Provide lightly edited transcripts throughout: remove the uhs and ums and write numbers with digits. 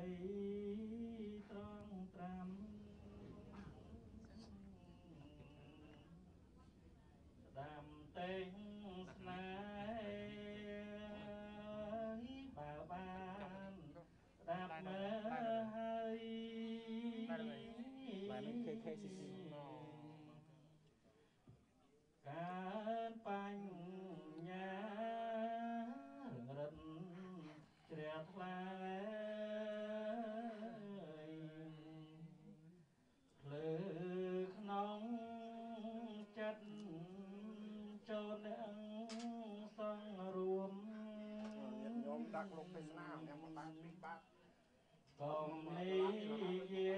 ត្រង់ត្រាំស្ដាំតេងស្នេហ៍បើបានស្ដាប់មើលហើយបាន KKCC កើតបញ្ញារិនជ្រះថ្លាភ្លើក្នុងចិត្តចូលអ្នកសង្រួមញោមដាក់លោកទេសនាខ្ញុំមិនបានពីបាត់កុំនិយា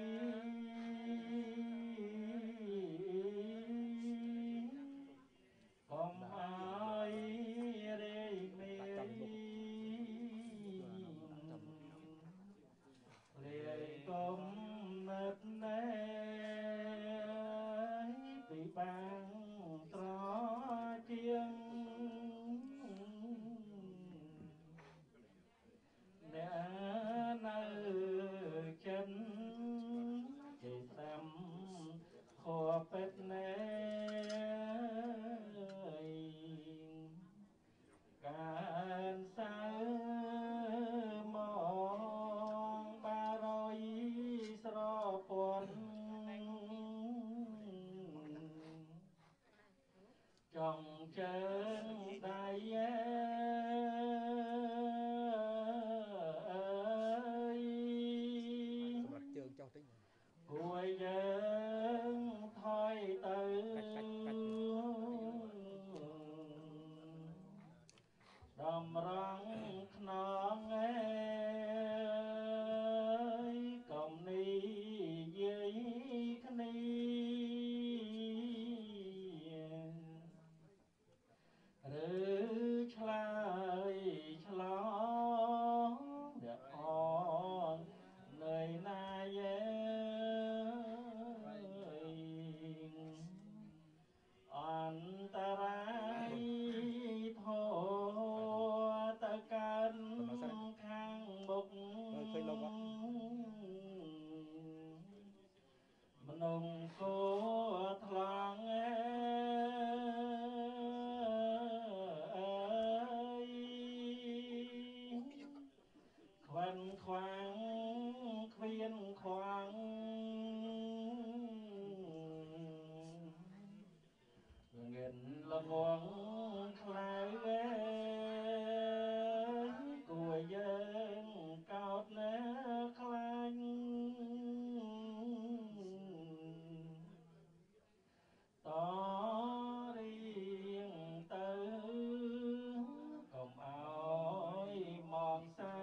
យកុំឲ្យរេមេលាយកុំនឹកណែពីបាំងត្រជាងអ្នកនៅចិនគេស្ដាំខពេតណែកានសៅមកបារយស្រពន់ចង់ជើងដៃសម្រាប់ជើងចុះតិចគួរយើងថយទៅតម្រង់ខ្នងកុំនិយាយគ្នាឬឆ្លើយឆ្លងអ្នកអងនៅណាយអន្តរាយធោទៅកើតខាងមុខឃើញលោកអត់មនុស្សគោថ្លង់ខ្វិនខ្វាំងខ្វៀនខ្វាំងងិនល្ងងខ្លៅគួរយើងកោតណាខ្លាញ់តរៀងទៅកុំអោយមកសៅ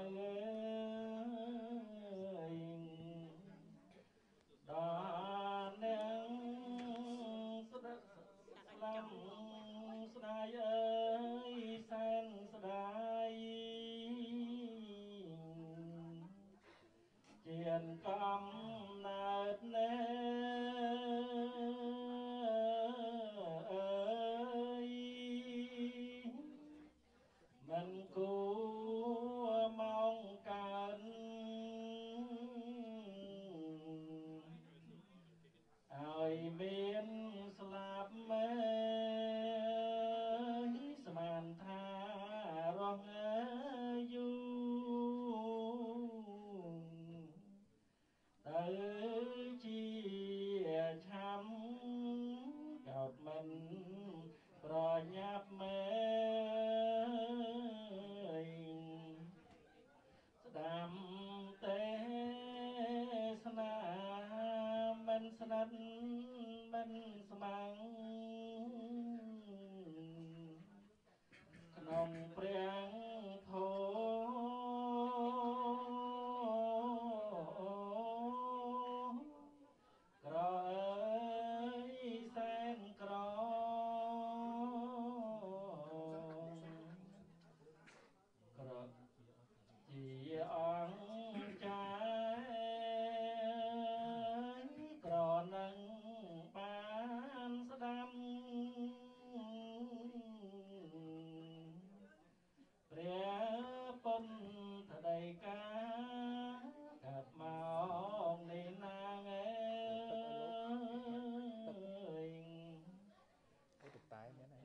ដល់នឹងស្ដាប់ស្លាប់ស្ដាយអើយសែនស្ដាយជាកំណើតណែអើយមិនគួរមកកើតឲ្យមានស្លាប់មែ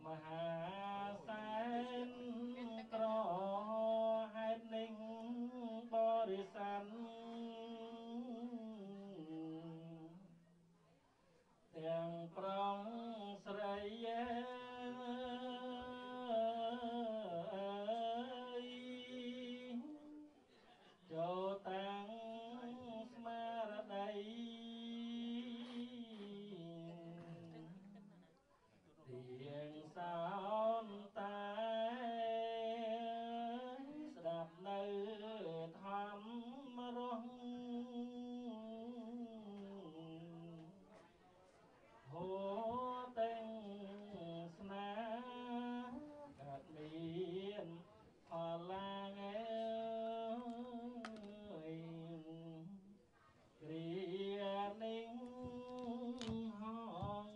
มหาแสนក្រហេតុនឹងបរិស័នទាំងប្រងស្រីចូលតាំងស្មារតីទៀងសោនតែស្ដាប់នៅធម្មរស់ហួទាំងស្នាកើតមានផលឡើងគ្រានឹងហង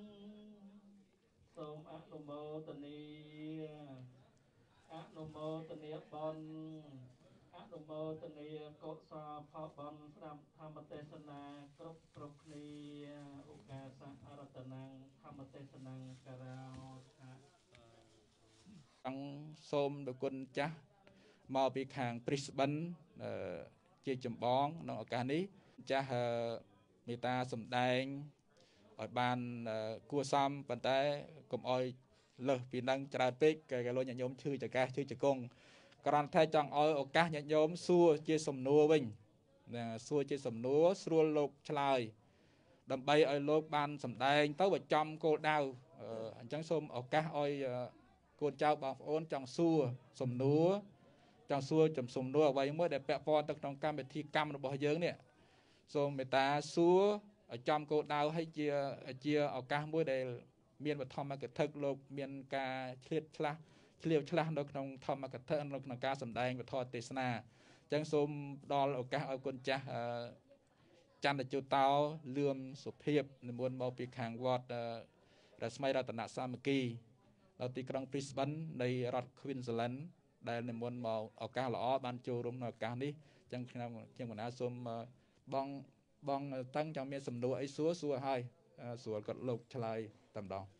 សូមអនុមោទនាអនុមោទនាបុណ្យអនុមោទនាកុសលផលបុណ្យស្ដាប់ធម្មទេសនាគ្រប់គ្នាឧកាសៈអរតនំធម្មទេសនំការោថាសូមប្រគុណចាស់មកពីខាងព្រីស្បិនជាចម្បងក្នុងឱកាសនេះចាស់មេត្តាសម្ដែងឲ្យបានគួរសមប៉ុន្តែកុំអោយលើសពីនឹងច្រើនពេកគេលោកញាតិញោមឈឺចកាឈឺចកងគ្រាន់តែចង់ឲ្យឱកាសញាតិញោមសួរជាសំណួរវិញសួរជាសំណួរស្រួលលោកឆ្លើយដើម្បីឲ្យលោកបានសម្ដែងទៅឲ្យចំគោលដៅអញ្ចឹងសូមឱកាសឲ្យកូនចៅបងប្អូនចង់សួរសំណួរចង់សួរសំណួរអ្វីមួយដែលពាក់ព័ន្ធទៅក្នុងកម្មវិធីកម្មរបស់យើងនេះសូមមេត្តាសួរឲ្យចំគោលដៅឲ្យជាឱកាសមួយដែលមានវធម្មកថាលោកមានការឆ្លៀតឆ្លាស់នៅក្នុងធម្មកថានៅក្នុងការសម្ដែងវធទេសនាអញ្ចឹងសូមផ្ដល់ឱកាសឲ្យគុណចាស់ចន្ទជូតោលឿមសុភាពនិមន្តមកពីខាងវត្តរស្មីរតនសាមគ្គីនៅទីក្រុង Brisbane នៃរដ្ឋ Queensland ដែលនិមន្តមកឱកាសល្អបានចូលរួមនៅឱកាសនេះអញ្ចឹងខ្ញុំកណាសូមបងតឹងចង់មានសំណួរអីសួរឲ្យស្រួលគាត់លោកឆ្លើយតែម្ដង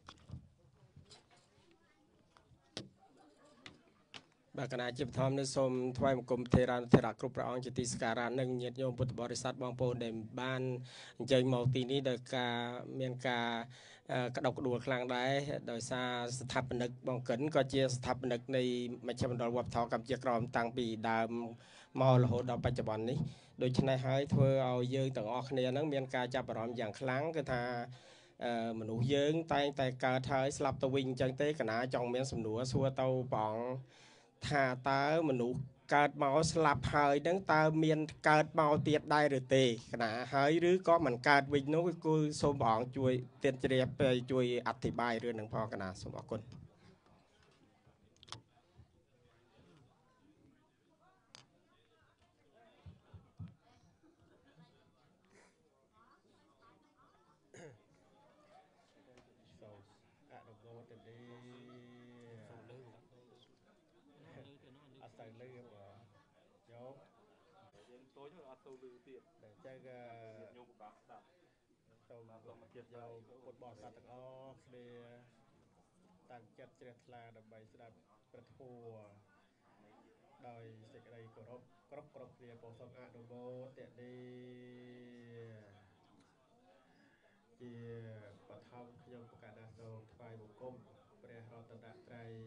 បាទគណៈជាបឋមនេះសូមថ្វាយបង្គំទេរានុធរៈគ្រប់ព្រះអង្គជាទីសក្ការៈនិងញាតិញោមពុទ្ធបរិស័ទបងប្អូនដែលបានអញ្ជើញមកទីនេះដោយការមានការក្តុកក្តួលខ្លាំងដែរដោយសារស្ថាបនិកបងកិនក៏ជាស្ថាបនិកនៃមជ្ឈមណ្ឌលវប្បធម៌កម្ពុជាក្រមតាំងពីដើមមករហូតដល់បច្ចុប្បន្ននេះដូច្នេះហើយធ្វើឲ្យយើងទាំងអស់គ្នានឹងមានការចាប់អារម្មណ៍យ៉ាងខ្លាំងគឺថាមនុស្សយើងតែងតែកើតហើយស្លាប់ទៅវិញអញ្ចឹងទេកណាចង់មានសំណួរសួរទៅព្រះអង្គថាតើមនុស្សកើតមកស្លាប់ហើយនឹងតើមានកើតមកទៀតដែរឬទេគណៈហើយឬក៏មិនកើតវិញនោះគឺសូមព្រះអង្គជួយទៀតជ្រាបជួយអធិប្បាយរឿងនឹងផងគណៈសូមអរគុណតែចឹងញោមបាក់ស្ដាប់ទៅមកទៀតយកពុទ្ធបរិស័ទទាំងអស់គ្នាតាំងចិត្តជ្រះថ្លាដើម្បីស្ដាប់ព្រះធម៌ដោយសេចក្តីគោរពគ្រប់គ្នាពោសូមអនុមោទនាជាបឋមខ្ញុំប្រកាសណាសូមថ្វាយបង្គំព្រះរតនត្រ័យ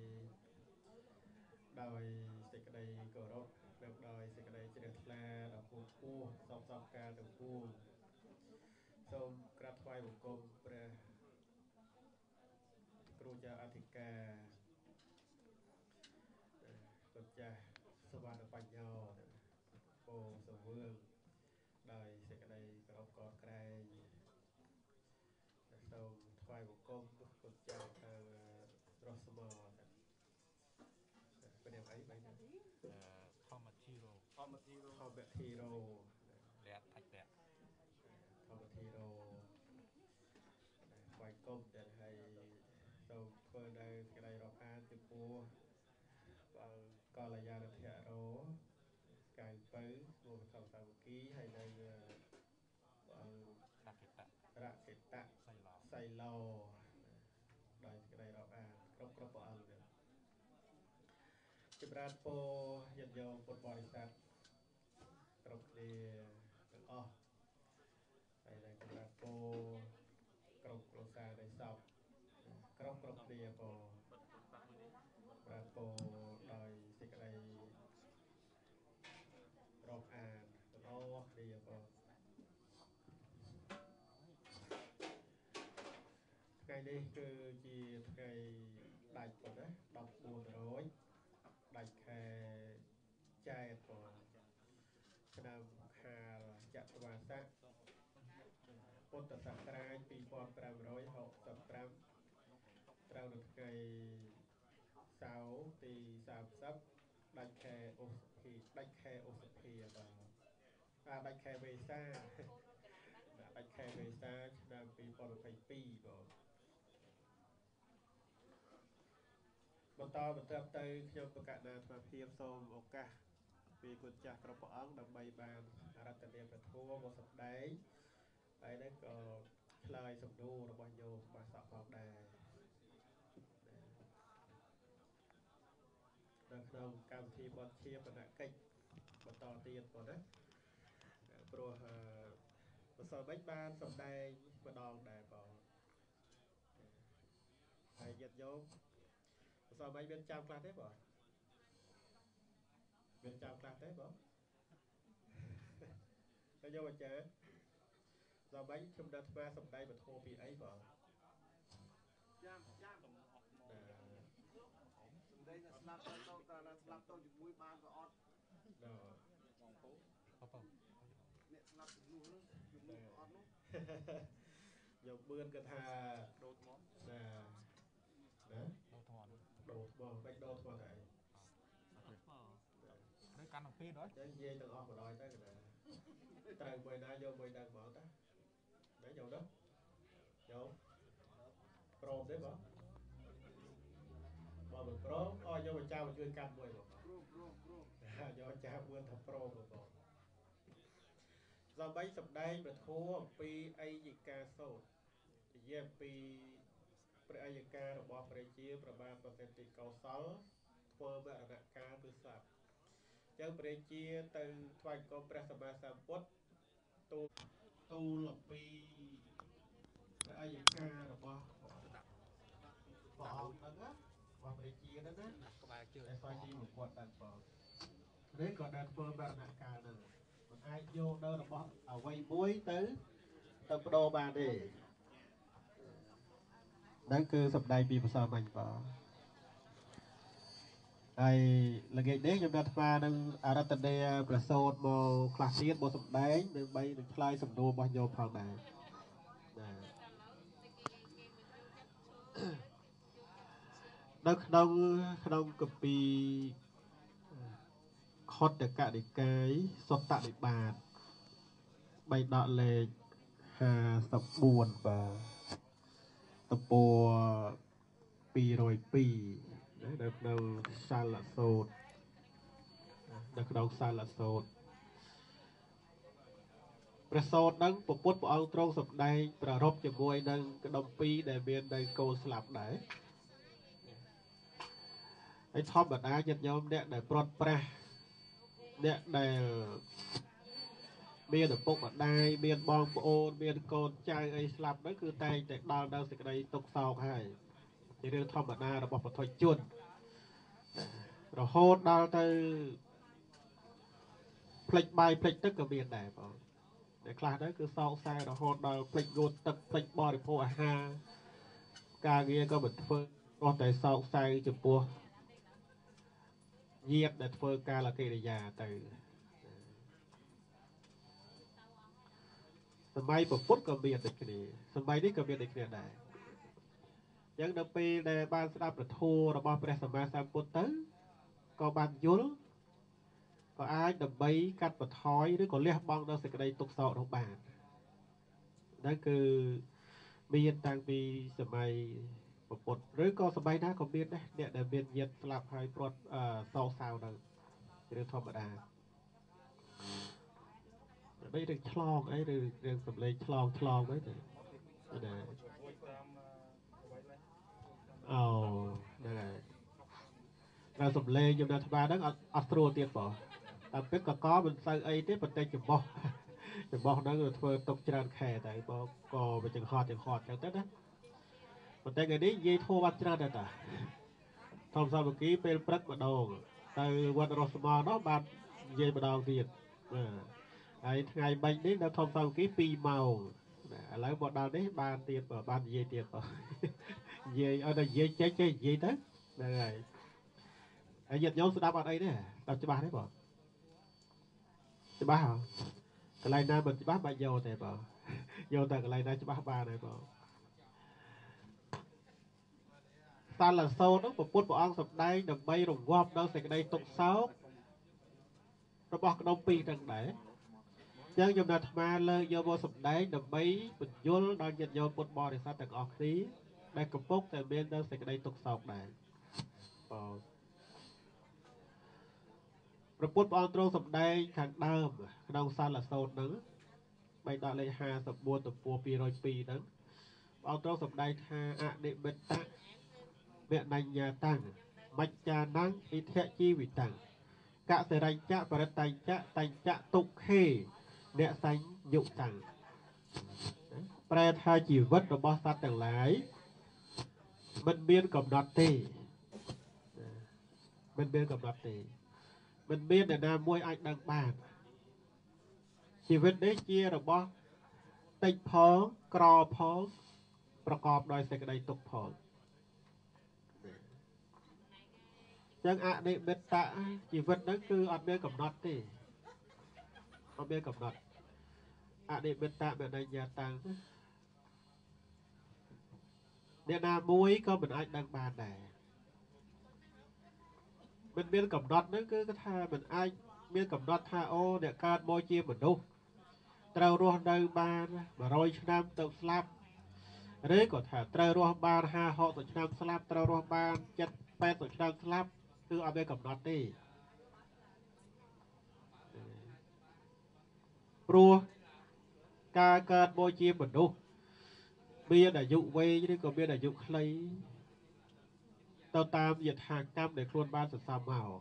ដោយសេចក្តីគោរពនិងដោយសេចក្តីជ្រះថ្លាដល់ពូខ្ពស់សពកាលទាំងពួងសូមក្រាបថ្វាយបង្គំព្រះគ្រូចាស់អធិការគុណចាស់សវណ្ណបញ្ញោពោសវឿងដោយសេចក្តីគោរពកោតក្រែងសូមថ្វាយបង្គំគុណចាស់រស់ស្មោเป็นอย่างไรไปนะทอมทีโร่แลดทักแลดทอมทีโร่ควายกบแต่ให้เราเปิดได้กระไรรอบอาติปูกอลยาเทียโร่กายปื้รวมทั้งสามกี้ให้ได้ระเกตะไซโลได้กระไรรอบอาចម្រើនពរញាតិញោមពុទ្ធបរិស័ទគ្រប់គ្នាទាំងអស់ហើយដែលចម្រើនពរគ្រប់គ្រួសារនៃសពគ្រប់គ្នាពរចម្រើនពរដោយសេចក្តីរាប់អានទាំងអស់គ្នាពរថ្ងៃនេះគឺជាថ្ងៃដាច់ប៉ុណ្ណា14រោចដាច់ខែចែកពរឆ្នាំខាលចត្វាស័កពុទ្ធសករាជ2565ត្រូវនៅថ្ងៃសៅរ៍ទី30ដាច់ខែឧសភាបាទដាច់ខែមេសាដាច់ខែមេសាឆ្នាំ2022បងបន្តទៅខ្ញុំប្រកាសណាអាត្មាភាពសូមឱកាសពីគុណចាស់គ្រប់ព្រះអង្គដើម្បីបានអរតនាព្រះធម៌មកសម្ដែងហើយនឹងក៏ឆ្លើយសំណួររបស់ញោមបានសក់ផងដែរនៅក្នុងកម្មវិធីបទជាបណ្ណកិច្ចបន្តទៀតបងណាព្រោះម្សិលមិញបានសម្ដែងម្ដងដែរបងហើយញាតិញោមម្សិលមិញមានចាំខ្លះទេបងមានចាំខ្លះទេបងតែយកមកចេះដល់មិញខ្ញុំដល់ថ្មសម្ដែងពធពីអីបងចាំសម្ដែងស្លាប់ទៅស្លាប់ទៅជាមួយបានក៏អត់បងពូអ្នកស្លាប់ជំនួសនោះជាមួយក៏អត់នោះយកបឿនគាត់ថាដូរថ្មណាដូរថ្មបាច់ដូរថ្មតែឬកាន់អំពីដល់ចឹងនិយាយទាំងអស់បណ្ដោយទៅកណ្ដាត្រូវមួយណាយកមួយដឹងមកតាđấyយកទៅយកព្រមទេបងបើមិនព្រមអោយកអាចារ្យមកជួយកាត់មួយបងព្រមយកអាចារ្យមួយថាព្រមបងដើម្បីសម្ដែងប្រធัวអំពីអយិកាសូត្រនិយាយអំពីព្រះអយិការបស់ព្រះជាប្របាទប្រសិទ្ធិកោសលធ្វើវរណកាលគឺស្លាប់ចឹងព្រះជាទៅថ្វាយគោព្រះសម្មាសម្ពុទ្ធទូលអំពីព្រះអយិការបស់ព្រះអង្គហ្នឹងរបស់ព្រះជាហ្នឹងណាក្បែរជើងតែស្វែងទីមកគាត់បានបងឬក៏ដែលធ្វើវរណកាលហ្នឹងមិនអាចយកនៅរបស់អ្វីមួយទៅបដូរបានទេហ្នឹងគឺសម្ដែងពីភាសាបាញ់បងហើយល្ងាចនេះខ្ញុំដាក់ថ្មនឹងអរតនេប្រសូតមកខ្លះទៀតមកសម្ដែងដើម្បីនឹងឆ្លើយសំណួររបស់ញោមផងដែរនៅក្នុងកពីខុទ្ទកនិកាយសុត្តនិបាតបៃដកលេខ54បាទទំព័រ202នៅក្នុងសាលសូត្រនៅក្នុងសាលសូត្រព្រះសូត្រនឹងពុទ្ធព្រះអង្គទ្រង់សម្ដែងប្ររពជាមួយនឹងក្តុំពីរដែលមាននៅកូនស្លាប់ដែរហើយធម្មតាញាតិញោមអ្នកដែលព្រាត់ប្រាសអ្នកដែលមានឪពុកម្ដាយមានបងប្អូនមានកូនចៅអីស្លាប់ហ្នឹងគឺតែងតែដល់ដល់សេចក្តីទុក្ខសោកហើយជារឿងធម្មតារបស់ពុទ្ធជនរហូតដល់ទៅផ្លិចបាយផ្លិចទឹកក៏មានដែរបងតែខ្លះទៅគឺសោកសៅរហូតដល់ផ្លិចងូតទឹកផ្លិចបរិភោគអាហារការងារក៏មិនធ្វើគ្រាន់តែសោកសៅចំពោះញាតិដែលធ្វើការលកិរិយាទៅសម័យពុទ្ធក៏មានដូចគ្នាសម័យនេះក៏មានដូចគ្នាដែរអញ្ចឹងដល់ពេលដែលបានស្ដាប់ព្រះធម៌របស់ព្រះសម្មាសម្ពុទ្ធទៅក៏បានយល់ក៏អាចដើម្បីកាត់បន្ថយឬក៏លះបង់នៅសេចក្តីទុក្ខសោកនោះបានហ្នឹងគឺមានតាំងពីសម័យពុទ្ធឬក៏សម័យណាក៏មានដែរអ្នកដែលមានញាតិស្លាប់ហើយព្រាត់សោកសៅទៅរឿងធម្មតាដើម្បីរឿងឆ្លងអីឬរឿងសម្លេងឆ្លងអីទៅណាអូហ្នឹងហើយសំលេងខ្ញុំនៅថ្មហ្នឹងអត់ស្រួលទៀតបងតែពេលកកមិនសូវអីទេប៉ុន្តែចំបោះហ្នឹងធ្វើទុកច្រើនខែតែបងក៏វាចង្ហត់ចឹងទៅណាប៉ុន្តែថ្ងៃនេះនិយាយធូរបាត់ច្រើនដែរតាធម្មសាមគ្គីពេលព្រឹកម្ដងទៅវត្តរស់ស្មោនោះបាននិយាយម្ដងទៀតហើយថ្ងៃបាញ់នេះនៅធម្មសាមគ្គី2ម៉ោងឥឡូវមកដល់នេះបានទៀតបាននិយាយទៀតបងនិយាយឲ្យតែនិយាយចេញនិយាយទៅហ្នឹងហើយហើយញាតិញោមស្ដាប់អត់អីទេស្ដាប់ច្បាស់ទេបងច្បាស់ហ៎កន្លែងណាមិនច្បាស់បាច់យកទេបងយកតែកន្លែងណាច្បាស់បានហើយបងសាលសោតនោះពុទ្ធព្រះអង្គសម្ដែងដើម្បីរងាប់នៅសេចក្តីទុក្ខសោករបស់ក្នុងពីរទាំងដែរអញ្ចឹងខ្ញុំនៅអាត្មាលើកយកមកសម្ដែងដើម្បីបញ្យល់ដល់ញាតិញោមពុទ្ធបរិស័ទទាំងអស់គ្នាដែលកំពុងតែមាននៅសេចក្តីទុក្ខសោកដែរបងព្រះពុទ្ធព្រះអង្គទ្រង់សម្ដែងខាងដើមក្នុងសាលសោតហ្នឹងបៃដកលេខ54ទំព័រ202ហ្នឹងព្រះអង្គទ្រង់សម្ដែងថាអនិមិត្តៈវនញ្ញាតាំងមច្ចានੰអិធៈជីវិតាំងកសិរញ្ចៈបរិតញ្ចៈតញ្ចៈទុក្ខេអ្នកសញ្ញុតាំងប្រែថាជីវិតរបស់សត្វទាំងឡាយមិនមានកំណត់ទេមិនមានកំណត់ទេមិនមានអ្នកណាមួយអាចដឹងបានជីវិតនេះជារបស់តិចផងក្រផងប្រកបដោយសេចក្តីទុក្ខផងចឹងអនិមិត្តៈជីវិតហ្នឹងគឺអត់មានកំណត់ទេអត់មានកំណត់អនិមិត្តៈបដិញ្ញាតាំងអ្នកណាមួយក៏មិនអាចដឹងបានដែរមិនមានកំណត់ហ្នឹងគឺថាមិនអាចមានកំណត់ថាអូអ្នកកើតមកជាមនុស្សត្រូវរស់នៅបាន100ឆ្នាំទៅស្លាប់ឬក៏ថាត្រូវរស់បាន50-60ឆ្នាំស្លាប់ត្រូវរស់បាន70-80ឆ្នាំស្លាប់គឺអត់មានកំណត់ទេព្រោះការកើតមកជាមនុស្សមានអាយុវែងឬក៏មានអាយុខ្លីទៅតាមយថាកម្មដែលខ្លួនបានសន្សំមក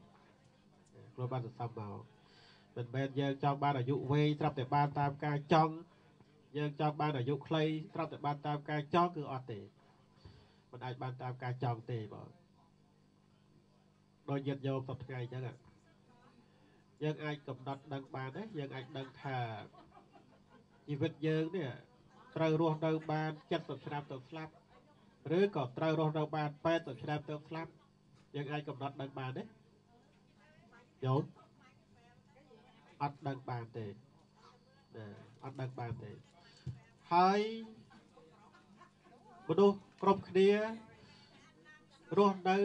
មិនមែនយើងចង់បានអាយុវែងស្រាប់តែបានតាមការចង់យើងចង់បានអាយុខ្លីស្រាប់តែបានតាមការចង់គឺអត់ទេមិនអាចបានតាមការចង់ទេបងដោយញាតិញោមសពថ្ងៃអញ្ចឹងយើងអាចកំណត់ដឹងបានទេយើងអាចដឹងថាជីវិតយើងនេះត្រូវរស់នៅបាន70ឆ្នាំទៅស្លាប់ឬក៏ត្រូវរស់នៅបាន80ឆ្នាំទៅស្លាប់យើងអាចកំណត់ដឹងបានទេញោមអត់ដឹងបានទេអត់ដឹងបានទេហើយមនុស្សគ្រប់គ្នារស់នៅ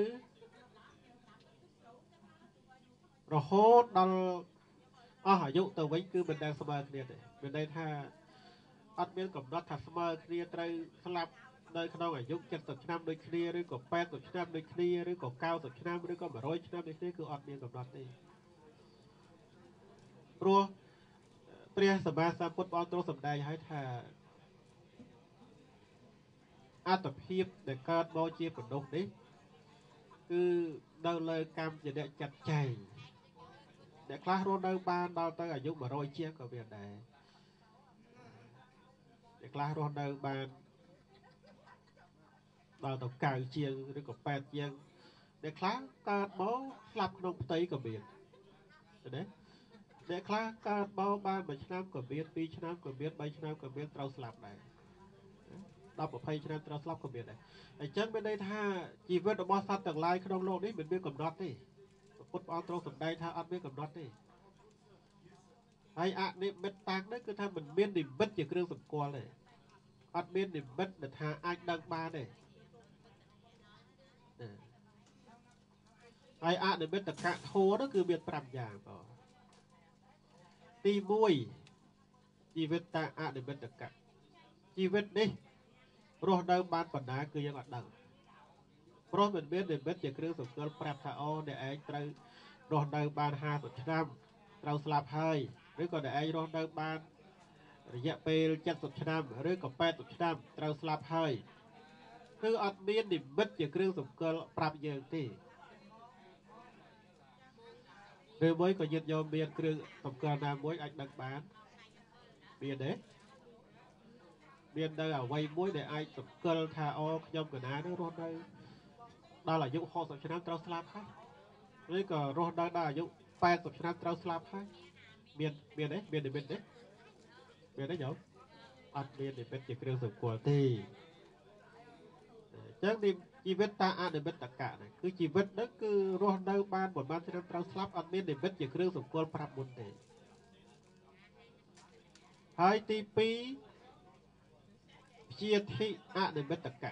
រហូតដល់អស់អាយុទៅវិញគឺមិនដែលស្មើគ្នាទេមានន័យថាអត់មានកំណត់ថាស្មើគ្នាត្រូវស្លាប់នៅក្នុងអាយុ70ឆ្នាំដូចគ្នាឬក៏80ឆ្នាំដូចគ្នាឬក៏90ឆ្នាំឬក៏100ឆ្នាំដូចគ្នាគឺអត់មានកំណត់ទេព្រោះព្រះសម្មាសម្ពុទ្ធព្រះអង្គទ្រង់សម្ដែងឲ្យថាអត្តភាពដែលកើតមកជាមនុស្សនេះគឺនៅលើកម្មជាអ្នកចាត់ចែងអ្នកខ្លះរស់នៅបានដល់ទៅអាយុ100ជាងក៏មានដែរអ្នកខ្លះរស់នៅបានដល់ទៅ90ជាងឬក៏80ជាងអ្នកខ្លះកើតមកស្លាប់ក្នុងផ្ទៃក៏មានឃើញទេអ្នកខ្លះកើតមកបាន1ឆ្នាំក៏មាន2ឆ្នាំក៏មាន3ឆ្នាំក៏មានត្រូវស្លាប់ដែរ10-20ឆ្នាំត្រូវស្លាប់ក៏មានដែរអញ្ចឹងមានន័យថាជីវិតរបស់សត្វទាំងឡាយក្នុងโลกនេះមិនមានកំណត់ទេពុទ្ធព្រះអង្គទ្រង់សម្ដែងថាអត់មានកំណត់ទេហើយអនិមិត្តតាំងនេះគឺថាមិនមាននិមិត្តជាគ្រឿងសម្គាល់ទេអត់មាននិមិត្តដែលថាអាចដឹងបានទេហើយអនិមិត្តកៈធម៌នោះគឺមាន5យ៉ាងបងទី1ជីវិតតាអនិមិត្តកៈជីវិតនេះរស់នៅបានបណ្ដាគឺយើងអត់ដឹងព្រោះមិនមាននិមិត្តជាគ្រឿងសម្គាល់ប្រាប់ថាអូអ្នកឯងត្រូវរស់នៅបាន50ឆ្នាំត្រូវស្លាប់ហើយឬក៏អ្នកឯងរស់នៅបានរយៈពេល70ឆ្នាំឬក៏80ឆ្នាំត្រូវស្លាប់ហើយគឺអត់មាននិមិត្តជាគ្រឿងសម្គាល់ប្រាប់យើងទេ rồi mới có nhiệt nhôm miền kêu tập cờ nào mới anh đăng bán miền đấy miền đây ở quay muối để ai tập cờ thà o nhôm cái ná nó rồi đây đó là dụng họ tập cho nó trâu slap hết rồi có rồi đây là dụng bài tập cho nó trâu slap hết miền miền đấy miền đấy nhở ăn miền để bên chỉ kêu sụp của thì chắc điชีวิตตาอาเดบิตตะกะนะคือชีวิตนั้นคือรอดได้บ้านบนบ้านที่เราเราสลับอันนี้เดบิตอย่างเครื่องสมควรปรับบุญเดหายตีปีเชียที่อาเดบิตตะกะ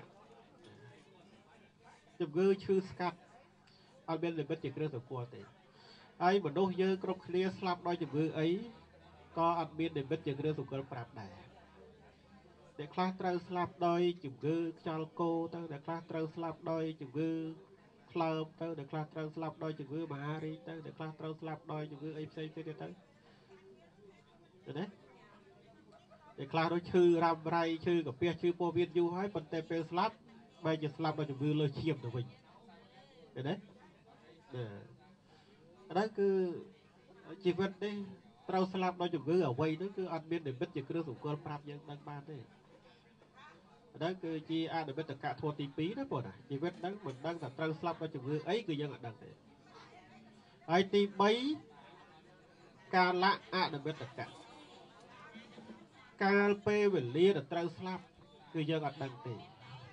จะเกยชื่อสกัดอันนี้เดบิตอย่างเครื่องสมควรเดไอ้บนโลกเยอะกรบเคลียสลับโดยจะเกยไอ้ก็อันนี้เดบิตอย่างเครื่องสมควรปรับได้để class trâu slap đôi chụp gư cho cô tới để class trâu slap đôi chụp gư club tới để class trâu slap đôi chụp gư Mahari tới để class trâu slap đôi chụp gư AFC tới đấy để class đôi chư ram ray chưกับเปีย chư po viên du ให้ phần tê pe slap bây giờ slap đôi chụp gư lôi chiêm được mình đấy đấy cứ chỉ vật đấy trâu slap đôi chụp gư ở quay đó cứ ăn biên để biết chỉ cứ dùng cơ prap nhưng đang ban đấy đóคือจีอาเดบิตตะกะทัวตีปีนะปนชีวิตนั้นเหมือนดังแต่ตรังสลับมาจุดไอ้คือยังดังเลยไอตีปีการละอาเดบิตตะกะการเปเวลเลียแต่ตรังสลับคือยังดังเลย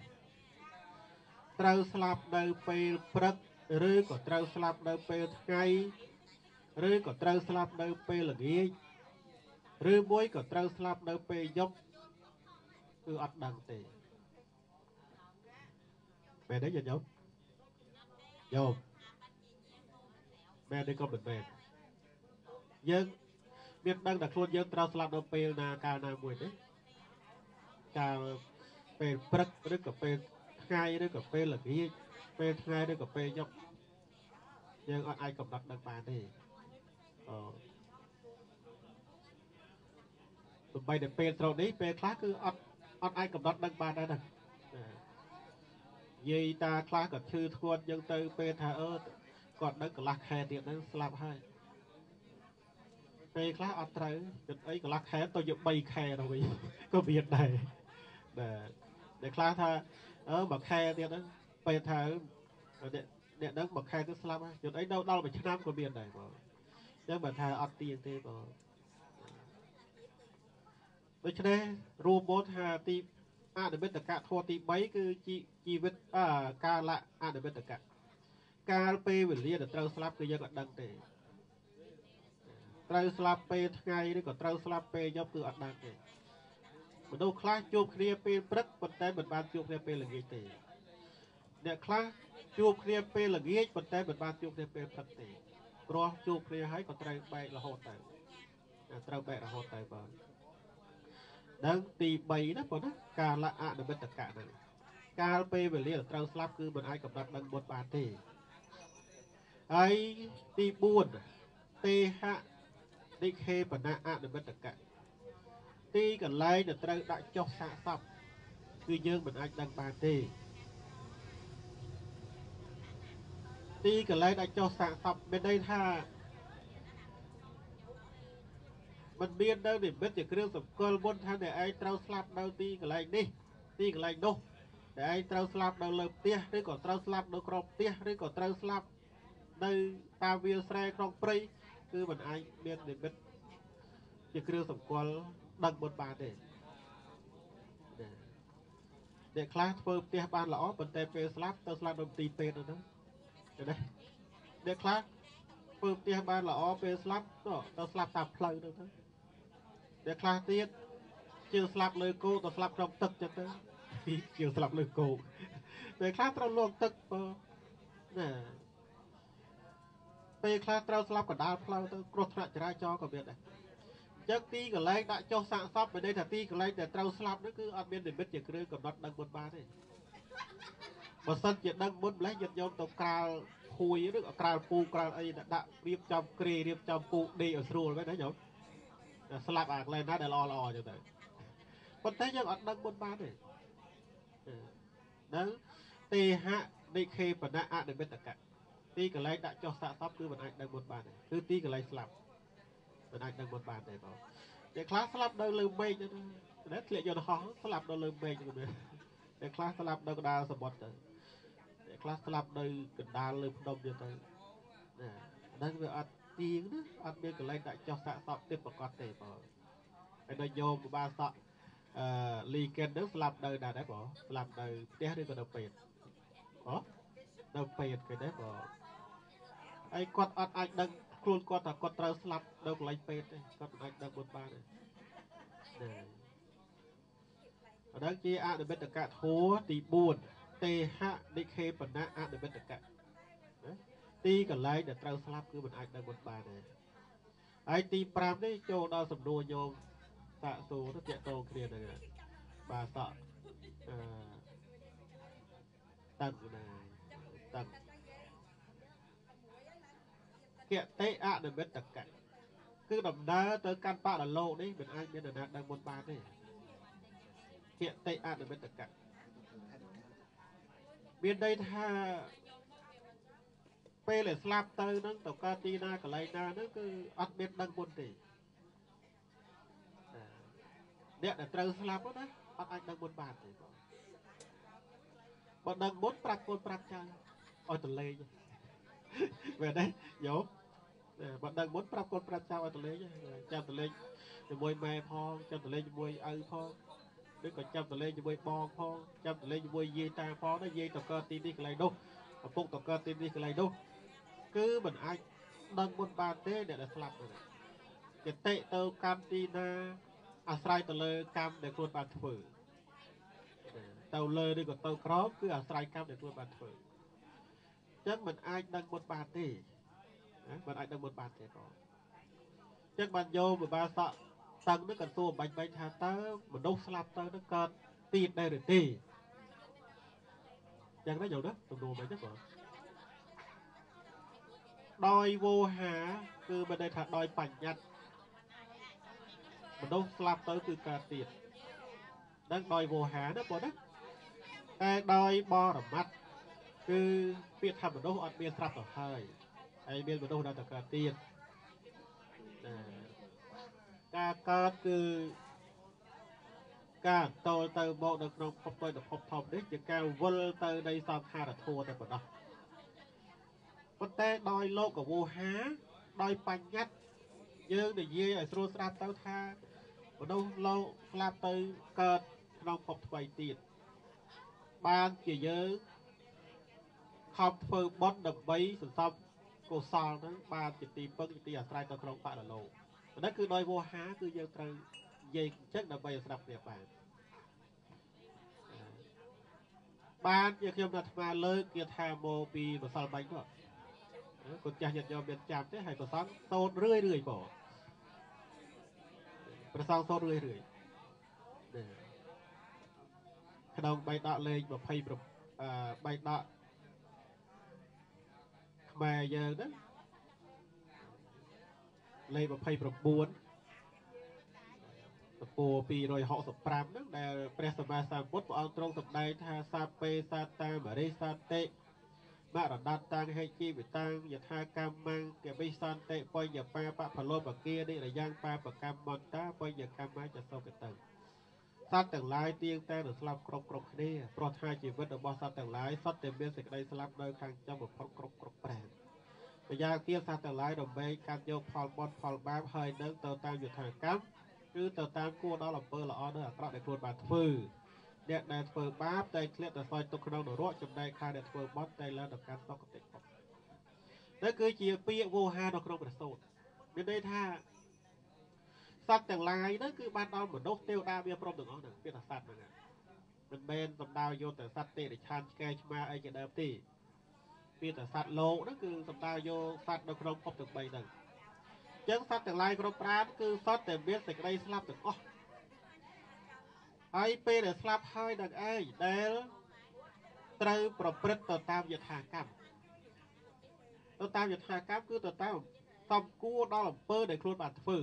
ตรังสลับได้เปปรักหรือก็ตรังสลับได้เปไงหรือก็ตรังสลับได้เปหลังนี้หรือมวยก็ตรังสลับได้เปยกคืออัดดังเตะแม่ได้ยินยังโยมแม่ได้ก็เป็นแม่ยังเมียนดังแต่ครวนยังตราสลับเราเปลนาการนามวยเนี่ยการเป็นปรักหรือกับเป็นง่ายหรือกับเป็นหลักนี้เป็นง่ายหรือกับเป็นยกยังไอ้กับดักดังปานนี่ตัวใบเด็กเป็นตรงนี้เป็นคลาสคืออัดไอ้กับดักดังปานได้นะยีตาคลากับชื่อทวนยังเตยเป็นหาก่อนนั้นก็ลักแคเดียนั้นสลับให้เป็นคลาอัดไตรจนไอ้ก็ลักแคตัวจะใบแคเราไปก็เบียดได้แต่คลาถ้าบักแคเดียนั้นเป็นหาเนี่ยนั้นบักแคก็สลับให้จนไอ้เราไปชนะก็เบียดได้บ่ยังแบบหาอัดตีอย่างเตยบ่โดยเฉพาะรูปโบสหาตีอาเดบิตตะกะทัวตีใบคือชีวิตการละอาเดบิตตะกะการเปย์เวลีแต่ตราสลับคือยังดังเตะตราสลับเปย์ไงหรือก็ตราสลับเปย์ยอบคือดังเตะมันดูคลาสจูบเคลียเปย์ปรักปัจจัยเหมือนบ้านจูบเคลียเปย์หลังเงี้ยเตะเนี่ยคลาสจูบเคลียเปย์หลังเงี้ยปัจจัยเหมือนบ้านจูบเคลียเปย์ปรักเตะรอจูบเคลียให้ก็ตราใบละหดเตะตราใบละหดเตะบ้างดังตีใบนะปนะการละอาเดบิตตะกะนั่นการเปย์เวลีตราสลับคือมันไอ้กับดังบนบานเตะไอ้ตีบุญเตหะดิเคปนะอาเดบิตตะกะตีกันไล่เดตระดักจอกสะซับคือยังมันไอ้ดังบานเตตีกันไล่ดักจอกสะซับเป็นได้ท่ามันเบียนเดิมดิเบ็ดจากเครื่องสำกลบนท่านแต่ไอ้เต้าสลับเดิมตีกันไล่นี่ตีกันไล่โน่แต่ไอ้เต้าสลับเดิมเลิกเตี้ยหรือก่อนเต้าสลับเดิมกรอบเตี้ยหรือก่อนเต้าสลับในตาเวียแสงครองปรีคือมันไอเบียนเบ็ดจะเครื่องสำกลดังบนบานเด็เด็กคลาสเปิดเตี้ยบานหล่อเป็นเตเปสลับเต้าสลับโดนตีเป็นนะเห็นไหมเด็กคลาสเปิดเตี้ยบานหล่อเป็นสลับก็เต้าสลับตาเพลย์นะเด็กคลาสเตี้ยเจียวสลับเลยโก้เต้าสลับครองตึกจังเลยเจียวสลับเลยโก้เด็กคลาสเราลงตึกเนี่ยไปคลาสเราสลับกับดาวเพลาตัวกรดระจราจรกับเบียดเลยจักตีกับไล่ได้โจสะซับไปได้แต่ตีกับไล่แต่เราสลับนั่นคืออันเบียดเด็ดเบ็ดจากเรื่องกับนัดดังบนบาเลยบนสันจะดังบนไล่หยัดยอมตัวกราคุยหรือกราปูกราไอ้ดักเรียบจำเกลียเรียบจำปูดีเอาสู้ไว้ได้หยงสลับอะไรนะเดี๋ยวรอจังเลยคนไทยยังอัดดังบนบาเลยนั่นเตหะได้เคปนะอะเดเบ็ดตะกะเตទីកន្លែងដាក់ចុះសាកសពគឺមិនអាចដឹងមុនបានទេគឺទីកន្លែងស្លាប់មិនអាចដឹងមុនបានទេបងតែខ្លះស្លាប់នៅលើមេឃណាធ្លាក់យន្តហោះស្លាប់នៅលើមេឃហ្នឹងតែខ្លះស្លាប់នៅកណ្ដាលសមុទ្រទៅតែខ្លះស្លាប់នៅកណ្ដាលលើភ្នំទៀតទៅណាហ្នឹងវាអត់ទៀងណាអត់មានកន្លែងដាក់ចុះសាកសពទៀតប្រកបទេបងហើយដល់ញោមពិបាលសក់លីកេនហ្នឹងស្លាប់នៅដែរបងស្លាប់នៅផ្ទះឬក៏នៅពេទ្យអូនៅពេទ្យគេដែរបងហើយគាត់អត់អាចដឹងខ្លួនគាត់ថាគាត់ត្រូវស្លាប់នៅកន្លែងពេទ្យទេគាត់មិនអាចដឹងមុនបានទេអាហ្នឹងជាអនិមិត្តកធัวទី4ទេហនិខេបណៈអនិមិត្តកៈទីកន្លែងដែលត្រូវស្លាប់គឺមិនអាចដឹងមុនបានទេហើយទី5នេះចូលដល់សំណួរញោមសាកសួរទៅតាក់ទងគ្នាហ្នឹងបាទសក់តឹងណាតឹងគតិអនិមិត្តកៈគឺដំណើរទៅកាន់បរលោកនេះមិនអាចមាននរណាដឹងមុនបានទេគតិអនិមិត្តកៈមានន័យថាពេលដែលស្លាប់ទៅហ្នឹងទៅកើតទីណាកន្លែងណាហ្នឹងគឺអត់មានដឹងមុនទេអ្នកដែលត្រូវស្លាប់ណាអត់អាចដឹងមុនបានទេបើដឹងមុនប្រាប់កូនប្រាប់ចៅឲ្យទៅលេងមែនទេយោបើដឹងមុនប្រាប់កូនប្រាប់ចៅឲ្យទៅលេងចាំទៅលេងជាមួយម៉ែផងចាំទៅលេងជាមួយឪផងឬក៏ចាំទៅលេងជាមួយបងផងចាំទៅលេងជាមួយយាយតាផងណាយាយទៅកើតទីនេះកន្លែងនោះឪពុកទៅកើតទីនេះកន្លែងនោះគឺមិនអាចដឹងមុនបានទេអ្នកដែលស្លាប់ហ្នឹងគតិទៅកម្មទីណាអាស្រ័យទៅលើកម្មដែលខ្លួនបានធ្វើទៅលើឬក៏ទៅក្រោមគឺអាស្រ័យកម្មដែលខ្លួនបានធ្វើអញ្ចឹងមិនអាចដឹងមុនបានទេមិនអាចដឹងមុនបានទេបងអញ្ចឹងបានយកពិបាលសក់តឹងនឹងក៏សួរបាញ់ថាតើមនុស្សស្លាប់ទៅនឹងកើតទៀតដែរឬទេអញ្ចឹងណាយកណាទំនួលមិនទេបងដោយវោហាគឺមិនได้ថាដោយបញ្ញត្តិមនុស្សស្លាប់ទៅគឺកើតទៀតនឹងដោយវោហាណាបងណាតែដោយបរមត្តគឺពាក្យថាមនុស្សអត់មានស្រាប់ទៅហើយមានមនុស្សដែលទៅកើតទៀតការកើតគឺការតលទៅមកនៅក្នុងភពទៅភពធំនេះជាការវិលទៅនៃសង្ខារធัวតែប៉ុណ្ណោះប៉ុន្តែដោយលោកវោហាដោយបញ្ញត្តិយើងនិយាយឲ្យស្រួលស្ដាប់ទៅថាមនុស្សលោកស្លាប់ទៅកើតក្នុងភពថ្មីទៀតបានជាយើងខំធ្វើបុណ្យដើម្បីសន្សំកុសលហ្នឹងបានជាទីពឹងជាទីអាស្រ័យទៅក្នុងបរលោកហ្នឹងគឺដោយវោហាគឺយើងត្រូវនិយាយអញ្ចឹងដើម្បីឲ្យស្ដាប់គ្នាបានជាខ្ញុំអាត្មាលើកគេថាមកពីម្សិលបាញ់គាត់គាត់ចាស់ញាតិញោមមានចាំទេហើយប្រសងសូត្ររឿយបងប្រសងសូត្ររឿយក្នុងបៃដកលេខ20បៃដកខ្មែរយើងហ្នឹងលេខ29តពោ265ហ្នឹងដែលព្រះសម្មាសម្ពុទ្ធព្រះអង្គទ្រង់សម្ដែងថាសាពេសាតាមរិសន្តិបរដតាំងហេជីវិតាំងយថាកម្មੰកវិសន្តិបញ្ញបាបផលបគានិរយ៉ាងបាបកម្មមន្តាបញ្ញកម្មចសោកតੰសត្វទាំងឡាយទៀងតែនឹងស្លាប់គ្រប់គ្នាព្រោះថាជីវិតរបស់សត្វទាំងឡាយសុទ្ធតែមានសេចក្តីស្លាប់នៅខាងចំបំផុតគ្រប់ប្រាណម្យ៉ាងទៀតសត្វទាំងឡាយរមែងកាត់យកផលបុណ្យផលបាបហើយនឹងទៅតាមយថាកម្មគឺទៅតាមគួរដល់អំពើល្អនៅអាក្រក់ដែលខ្លួនបានធ្វើអ្នកដែលធ្វើបាបតែធ្លាក់ទៅសោយទុកក្នុងនរកចំណែកខាងអ្នកធ្វើបុណ្យតែឡើងទៅកាន់សុគតិភពនេះគឺជាពាក្យវោហានៅក្នុងព្រះសូត្រមានន័យថាសត្វទាំងឡាយហ្នឹងគឺបានដល់មនុស្សទេវតាវាព្រមទាំងអស់ហ្នឹងពាក្យថាសត្វហ្នឹងមិនមែនសំដៅយកតែសត្វទេរិឆានឆ្កែឆ្មាអីជាដើមទេពាក្យថាសត្វលោកហ្នឹងគឺសំដៅយកសត្វនៅក្នុងភពទាំង3ហ្នឹងអញ្ចឹងសត្វទាំងឡាយគ្រប់ប្រាណគឺសត្វតែមានសេចក្តីស្លាប់ទាំងអស់ហើយពេលដែលស្លាប់ហើយនឹងឯងដែលត្រូវប្រព្រឹត្តទៅតាមយថាកម្មទៅតាមយថាកម្មគឺទៅតាមសំគួរដល់អំពើដែលខ្លួនបានធ្វើ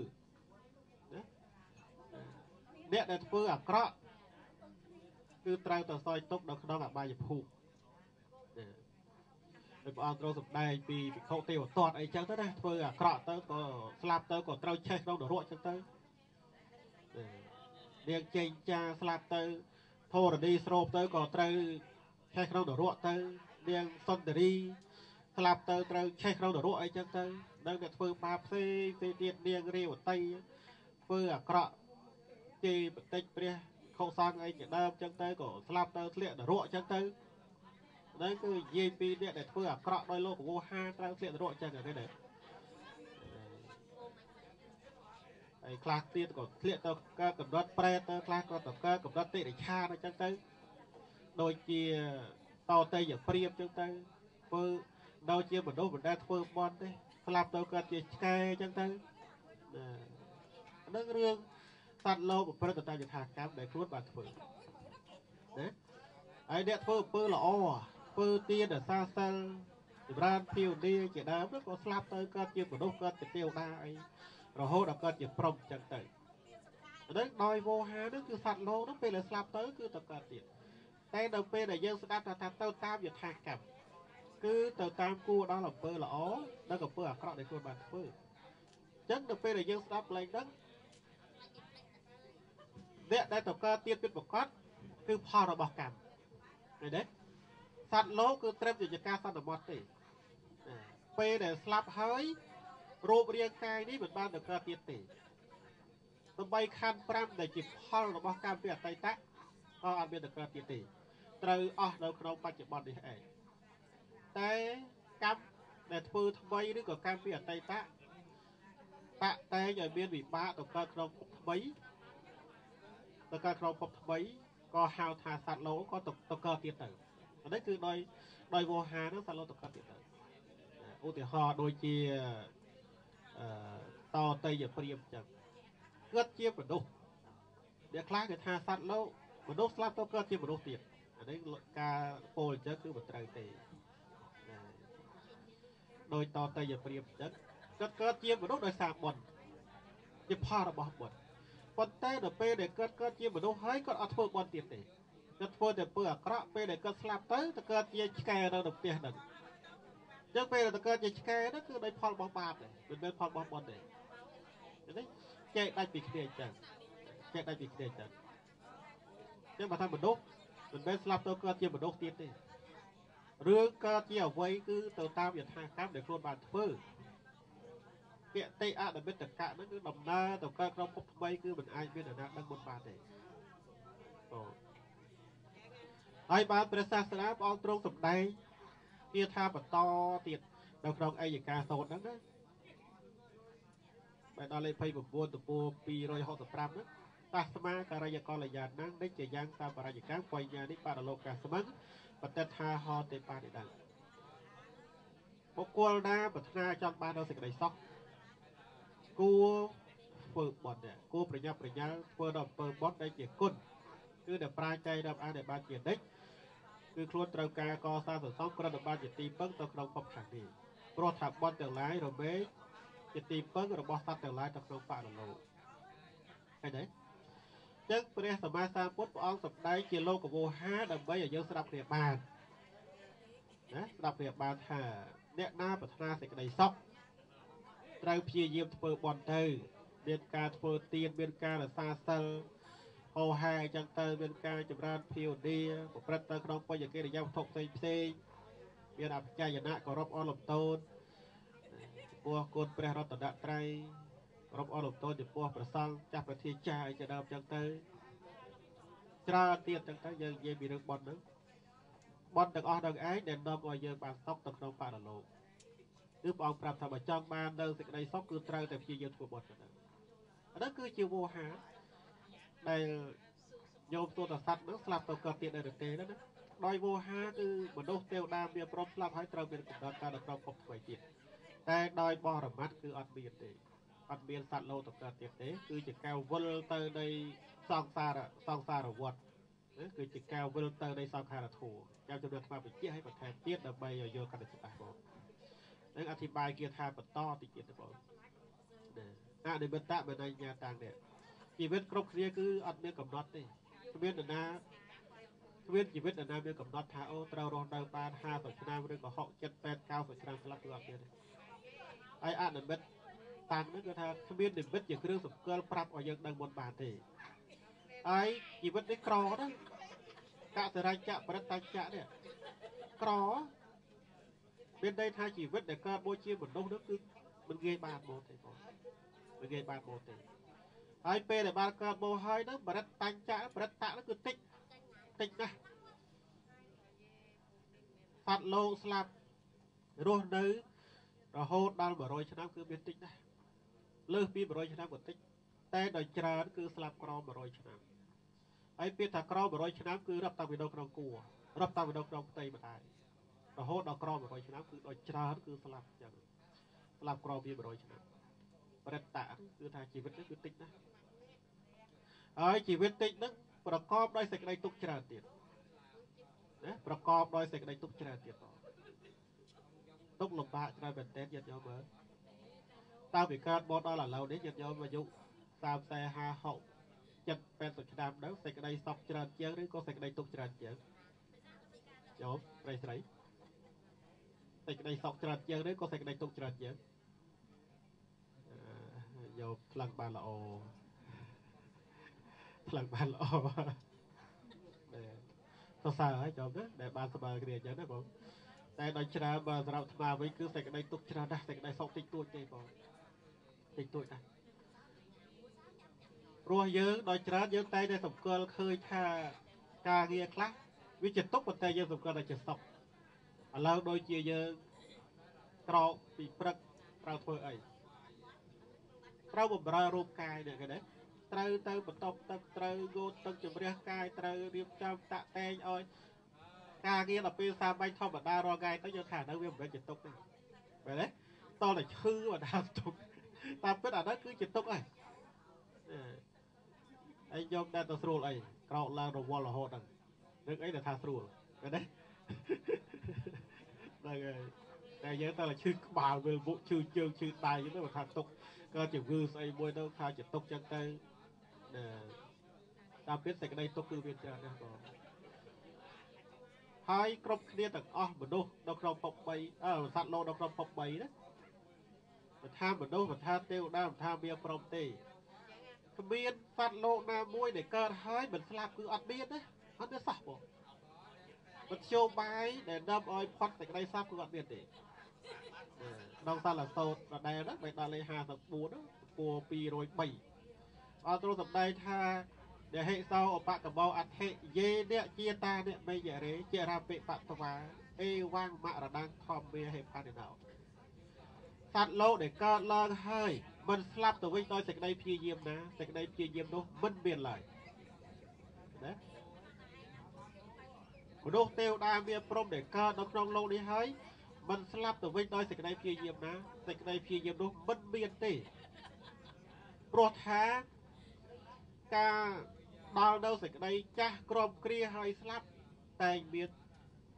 អ្នកដែលធ្វើអាក្រក់គឺត្រូវទៅសោយទុកនៅក្នុងអបាយភូមិដោយព្រះអង្គទ្រង់សម្ដែងពីភិក្ខុទេវទត្តអីចឹងទៅណាធ្វើអាក្រក់ទៅក៏ស្លាប់ទៅក៏ត្រូវឆេះក្នុងនរកចឹងទៅនាងចេញចាស្លាប់ទៅធរណីស្រូបទៅក៏ត្រូវឆេះក្នុងនរកទៅនាងសុន្ទរីស្លាប់ទៅត្រូវឆេះក្នុងនរកអីចឹងទៅនឹងតែធ្វើបាបផ្សេងទៀតនាងរាវតីធ្វើអាក្រក់ជេរបតិចព្រះខុសសង្ឃអីជាដើមចឹងទៅក៏ស្លាប់ទៅធ្លាក់នរកចឹងទៅហ្នឹងគឺនិយាយពីអ្នកដែលធ្វើអាក្រក់ដោយលោកវោហាត្រូវធ្លាក់នរកចឹងហ្នឹងណាហើយខ្លះទៀតក៏ធ្លាក់ទៅកើតកំណត់ប្រែតទៅខ្លះក៏ទៅកើតកំណត់តិរិឆានអញ្ចឹងទៅដូចជាតតេយព្រាបអញ្ចឹងទៅធ្វើដូចជាមនុស្សមិនដែលធ្វើបន់ទេស្លាប់ទៅកើតជាឆ្កែអញ្ចឹងទៅហ្នឹងរឿងសត្វលោកប្រព្រឹត្តតាមយថាកម្មដែលខ្លួនបានធ្វើណាហើយអ្នកធ្វើអំពើល្អអំពើទានសាសិលចម្រើនភាវនាជាដើមក៏ស្លាប់ទៅកើតជាមនុស្សកើតជាទេវតាអីរហូតដល់កើតជាព្រំចឹងទៅហ្នឹងដោយវោហាហ្នឹងគឺសត្វលោកហ្នឹងពេលដែលស្លាប់ទៅគឺទៅកើតទៀតតែដល់ពេលដែលយើងស្ដាប់ថាទៅតាមយថាកម្មគឺទៅតាមគួរដល់អំពើល្អនិងអំពើអាក្រក់ដែលខ្លួនបានធ្វើអញ្ចឹងដល់ពេលដែលយើងស្ដាប់ឡើងហ្នឹងអ្នកដែលទៅកើតទៀតពិតប្រាកដគឺផលរបស់កម្មឃើញទេសត្វលោកគឺត្រឹមជាការសន្មតទេពេលដែលស្លាប់ហើយរូបរាងកាយនេះមិនបានទៅកើតទៀតទេដើម្បីខណ្ឌ5ដែលជាផលរបស់កម្មពីអតីតក៏អត់មានទៅកើតទៀតទេត្រូវអស់នៅក្នុងបច្ចុប្បន្ននេះឯងតែកម្មដែលធ្វើថ្មីឬក៏កម្មពីអតីតតែងឲ្យមានវិបាកទៅកើតក្នុងភពថ្មីទៅកើតក្នុងភពថ្មីក៏ហៅថាសត្វលោកក៏ទៅកើតទៀតទៅអានេះគឺដោយវោហានឹងសត្វលោកទៅកើតទៀតទៅឧទាហរណ៍ដូចជាតតេយព្រាមចឹងកើតជាមនុស្សអ្នកខ្លះគេថាសត្វលោកមនុស្សស្លាប់ទៅកើតជាមនុស្សទៀតអានេះការពោលអញ្ចឹងគឺមិនត្រូវទេដោយតតេយព្រាមចឹងកើតជាមនុស្សដោយសារបុណ្យជាផលរបស់បុណ្យប៉ុន្តែដល់ពេលដែលកើតជាមនុស្សហើយគាត់អត់ធ្វើបុណ្យទៀតទេគាត់ធ្វើតែពើអាក្រក់ពេលដែលគាត់ស្លាប់ទៅកើតជាឆ្កែនៅក្នុងផ្ទះហ្នឹងចឹងពេលដែលកើតជាឆ្កែហ្នឹងគឺដោយផលរបស់បាបទេមិនមែនផលរបស់បុណ្យទេនេះចែកដាច់ពីគ្នាអញ្ចឹងចែកដាច់ពីគ្នាអញ្ចឹងចឹងបើថាមនុស្សមិនមែនស្លាប់ទៅកើតជាមនុស្សទៀតទេរឿងកើតជាអ្វីគឺទៅតាមយថាកម្មដែលខ្លួនបានធ្វើគតិអនិមិត្តកៈហ្នឹងគឺដំណើរទៅកើតក្នុងភពថ្មីគឺមិនអាចមានអ្នកណាដឹងមុនបានទេហើយបានព្រះសាស្តាព្រះអង្គទ្រង់សម្ដែងគាថាបន្តទៀតនៅក្នុងអេយកាសូត្រហ្នឹងណាបែរដល់លេខ29ទំព័រ265ហ្នឹងតាស្មាការិយកលយានហ្នឹងនិច្ចយ៉ាងតាមបរិយកម្មបញ្ញានេះបរលោកកាស្មឹងបតិថាហោទេបានិដឹងបុគ្គលណាប្រាថ្នាចង់បាននៅសេចក្តីសុខគួរធ្វើបុណ្យគួរប្រញាប់ប្រញាល់ធ្វើដល់អំពើបុណ្យដែលជាគុណគឺដែលប្រាជ្ញใจដល់អានដែលបានជានិច្ចគឺខ្លួនត្រូវការកសាងសន្សំក្រឹតបានជាទីពឹងទៅក្នុងភពខាងនេះព្រោះថាបុណ្យទាំងឡាយរមែងជាទីពឹងរបស់សត្វទាំងឡាយទៅក្នុងបរិលោកឃើញទេចឹងព្រះសម្មាសម្ពុទ្ធព្រះអង្គសម្ដែងជាលោកវោហាដើម្បីឲ្យយើងស្ដាប់គ្នាបានណាស្ដាប់គ្នាបានថាអ្នកណាប្រាថ្នាសេចក្តីសុខត្រូវព្យាយាមធ្វើបុណ្យទៅមានការធ្វើទានមានការរក្សាសិលហោហែអញ្ចឹងទៅមានការចម្រើនភាវនាប្រព្រឹត្តទៅក្នុងបញ្ញកិរិយាវត្ថុផ្សេងមានអភិជ្ជណៈគោរពអរលំទោនចំពោះគុណព្រះរតនត្រ័យគោរពអរលំទោនចំពោះព្រះសង្ឃចាស់ប្រធានចាស់អីជាដើមអញ្ចឹងទៅច្រើនទៀតអញ្ចឹងទៅយើងនិយាយពីរឿងបុណ្យហ្នឹងបុណ្យទាំងអស់នឹងឯងដែលនាំឲ្យយើងបានសុខទៅក្នុងបរិលោកគឺព្រះអង្គប្រាប់ថាបើចង់បាននៅសេចក្តីសុខគឺត្រូវតែព្យាយាមធ្វើបុណ្យទៅអានោះគឺជាវោហាដែលញោមទូតស័ព្ទនឹងស្លាប់ទៅកើតទៀតនៅទេណាដោយវោហាគឺមនុស្សទេវតាមានព្រមស្លាប់ហើយត្រូវមានកំណត់ការនៅក្នុងភពថ្មីទៀតតែដោយបរមត្តគឺអត់មានទេអត់មានសត្វលោកទៅកើតទៀតទេគឺជាការវិលទៅនៃសង្សារវដ្តគឺជាការវិលទៅនៃសង្ខារធัวចាំចំណុចស្មារតីឲ្យបន្ថែមទៀតដើម្បីឲ្យយល់កាន់តែច្បាស់បងនឹងអធិប្បាយគាថាបន្តតិចទៀតទៅបងអនិមិត្តបណញ្ញាតាំងនេះជីវិតគ្រប់គ្នាគឺអត់មានកំណត់ទេគ្មាននរណាគ្មានជីវិតដែលណាមានកំណត់ថាអូត្រូវរស់នៅបាន50ឆ្នាំឬក៏60 70 90ឆ្នាំស្លាប់គឺអត់មានទេហើយអនុមិត្តតាំងនោះគឺថាគ្មាននិមិត្តជាគ្រឿងសម្គាល់ប្រាប់ឲ្យយើងដឹងមុនបានទេហើយជីវិតនេះក្រណាកសរញ្ចៈបរិតញ្ចៈនេះក្រមានន័យថាជីវិតដែលកើតមកជាមនុស្សនោះគឺមិនងាយបានមកទេបងមិនងាយបានមកទេហើយពេលដែលបានកើតមកហើយនោះបរិតបញ្ចៈបរិតតៈនោះគឺតិចណាស់សត្វលោកស្លាប់រស់នៅរហូតដល់100ឆ្នាំគឺមានតិចណាស់លើសពី100ឆ្នាំក៏តិចតែដោយច្រើនគឺស្លាប់ក្រ100ឆ្នាំហើយពាក្យថាក្រ100ឆ្នាំគឺរាប់តាំងពីនៅក្នុងគួររាប់តាំងពីនៅក្នុងផ្ទៃម្ដាយរហូតដល់ក្រ100ឆ្នាំគឺដោយច្រើនគឺស្លាប់ចឹងស្លាប់ក្រពី100ឆ្នាំបរិតតៈគឺថាជីវិតនេះគឺតិចណាស់ហើយជីវិតតិចហ្នឹងប្រកបដោយសេចក្តីទុក្ខច្រើនទៀតណាប្រកបដោយសេចក្តីទុក្ខច្រើនទៀតទុក្ខលំបាកច្រើនមែនទែនញាតិញោមមើលតើពីកើតមកដល់ឥឡូវនេះញាតិញោមអាយុ30 40 60 70 ឆ្នាំទៅសេចក្តីសុខច្រើនជាងឬក៏សេចក្តីទុក្ខច្រើនជាងញោមស្រីសេចក្តីសុខច្រើនជាងឬក៏សេចក្តីទុក្ខច្រើនជាងយកផ្លឹងបានល្អផ្លឹងបានល្អសរសើរហើយចុះណាដែលបានស្មើគ្នាអញ្ចឹងណាបងតែដល់ច្រើនបើសម្រាប់ស្មាវិញគឺសេចក្តីទុក្ខច្រើនណាស់សេចក្តីសុខតិចតួចទេបងតិចតួចណាស់ព្រោះយើងដល់ច្រើនយើងតែតែសម្គាល់ឃើញថាការងារខ្លះវាជាទុក្ខប៉ុន្តែយើងសម្គាល់ថាជាសុខឥឡូវដូចជាយើងក្រោកពីព្រឹកត្រូវធ្វើអីត្រូវបំរើរូបកាយនេះគេណាត្រូវទៅបន្ទប់ទឹកត្រូវងូតទឹកជំរះកាយត្រូវរៀបចំតាក់តែងឲ្យការងារដល់ពេលសាមញ្ញធម្មតារាល់ថ្ងៃទៅយើងថានៅវាមិនមែនជាទុកទេមែនទេតតែឈឺបណ្ដាទុកតាមពិតអានោះគឺជាទុកហើយហើយយកតែទៅស្រួលអីក្រោកឡើងរវល់រហូតហ្នឹងនឹងអីដែលថាស្រួលមែនទេហ្នឹងហើយតែយើងតែឈឺក្បាលវិលមុខឈឺជើងឈឺដៃហ្នឹងបើថាទុកក៏ជាវឺស្អីមួយទៅថាជាទុកចឹងទៅតាមពិតសេចក្តីទុកគឺវាច្រើនណាស់បងហើយគ្រប់គ្នាទាំងអស់មនុស្សនៅក្នុងភព3សត្វលោកនៅក្នុងភព3ណាមិនថាមនុស្សមិនថាទេវតាមិនថាវាព្រមទេគ្មានសត្វលោកណាមួយដែលកើតហើយមិនស្លាប់គឺអត់មានណាអត់មានសោះបងមធ្យោបាយដែលនាំឲ្យផុតសេចក្តីស្លាប់គឺអត់មានទេក្នុងសាលសោតដដែលណាបេដាលេខ54ណាពោ203អត់ត្រូវសម្ដែងថាដែលហេសោឧបកបោអធិយេអ្នកជាតាអ្នកមេយរេជារាពិបតវាអេវាំងមរដាំងធម្មហេផានិណោសត្វលោកដែលកើតឡើងហើយមិនស្លាប់ទៅវិញដោយសេចក្តីព្យាយាមណាសេចក្តីព្យាយាមនោះមិនមានឡើយណាមនុស្សទេវតាមានព្រមដែលកើតនៅក្នុងលោកនេះហើយមិនស្លាប់ទៅវិញដោយសេចក្តីព្យាយាមណាសេចក្តីព្យាយាមនោះមិនមានទេព្រោះថាការដល់នៅសេចក្តីចាស់ក្រំគ្រាហើយស្លាប់តែងមានស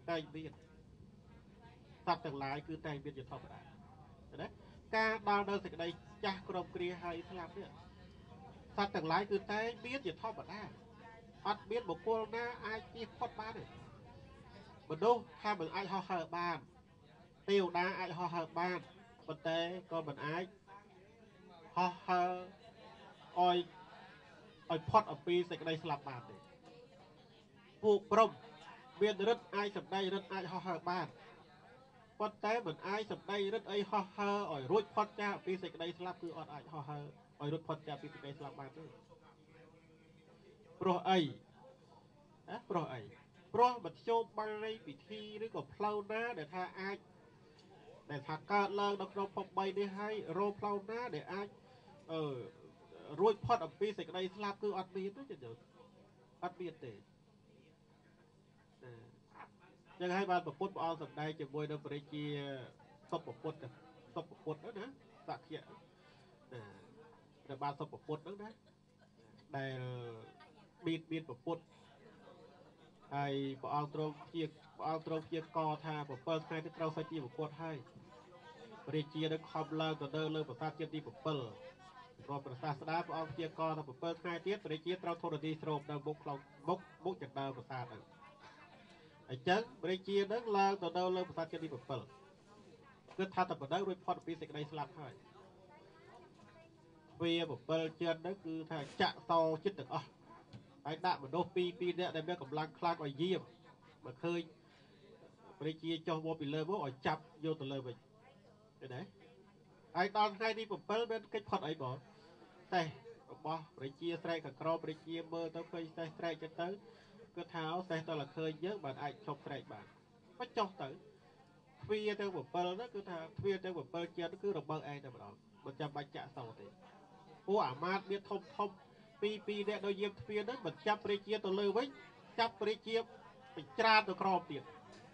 ត្វទាំងឡាយគឺតែងមានជាធម្មតាណាការដល់នៅសេចក្តីចាស់ក្រំគ្រាហើយស្លាប់នេះសត្វទាំងឡាយគឺតែងមានជាធម្មតាអត់មានបុគ្គលណាអាចជៀសផុតបានទេមនុស្សថាមិនអាចហោះហើរបានទេវតាអាចហោះហើរបានប៉ុន្តែក៏មិនអាចហោះហើរឲ្យផុតអំពីសេចក្តីស្លាប់បានទេពួកព្រំមានរិទ្ធអាចសម្ដែងរិទ្ធអាចហោះហើរបានប៉ុន្តែមិនអាចសម្ដែងរិទ្ធអីហោះហើរឲ្យរួចផុតចាកពីសេចក្តីស្លាប់គឺអត់អាចហោះហើរឲ្យរួចផុតចាកពីសេចក្តីស្លាប់បានទេព្រោះអីព្រោះមធ្យោបាយពិធីឬក៏ផ្លូវណាដែលថាអាចដែលថាកើតឡើងនៅក្នុងភព3នេះហើយរោផ្លូវណាដែលអាចរួចផុតអំពីសេចក្តីស្លាប់គឺអត់មានទេចឹងអត់មានទេចឹងហើយបានប្រពុតព្រះអង្គសម្ដែងជាមួយនៅព្រះរាជាសុពពុទ្ធហ្នឹងណាសក្យៈដែលបានសុពពុទ្ធហ្នឹងណាដែលមានប្រពុតហើយព្រះអង្គទ្រង់ជាកថា7ថ្ងៃទៅត្រូវសេចជាប្រពុតហើយព្រះរាជានឹងខំឡើងទៅលើប្រាសាទជាតិទី7រាប់ប្រសាស្ដាព្រះអង្គជាកថា7ថ្ងៃទៀតព្រះរាជាត្រូវធរណីស្រោបនៅមុខចណ្ដើប្រាសាទហ្នឹងអញ្ចឹងព្រះជានឹងឡើងទៅដល់លើប្រាសាទជាតិទី7គឺថាតែបណ្ដឹងរួចផុតពីសេចក្តីស្លាប់ហើយវា7ជាតិហ្នឹងគឺថាចាក់សោចិត្តទាំងអស់ហើយដាក់មនុស្ស2នាក់ដែលមានកម្លាំងខ្លាំងឲ្យយាមមកឃើញព្រះជាចុះមកពីលើមកឲ្យចាប់យកទៅលើវិញឃើញទេហើយដល់ថ្ងៃទី7មានកិច្ចផុតអីបងតែរបស់ព្រះជាស្រែកកក្រព្រះជាមើលទៅឃើញសេះស្រែកចឹងទៅគឺថាសេះតើឃើញយើងបានអាចឈប់ស្រែកបានមកចុះទៅទ្វាទាំង7ហ្នឹងគឺថាទ្វាទាំង7ជាតិគឺរបើកឯងតែម្ដងមិនចាំបាច់ចាក់សោទេពួកអាមាត្យមានធំ2នាក់ដោយយាមទ្វាហ្នឹងមិនចាប់ព្រះជាទៅលើវិញចាប់ព្រះជាបញ្ច្រានទៅក្រោមទៀត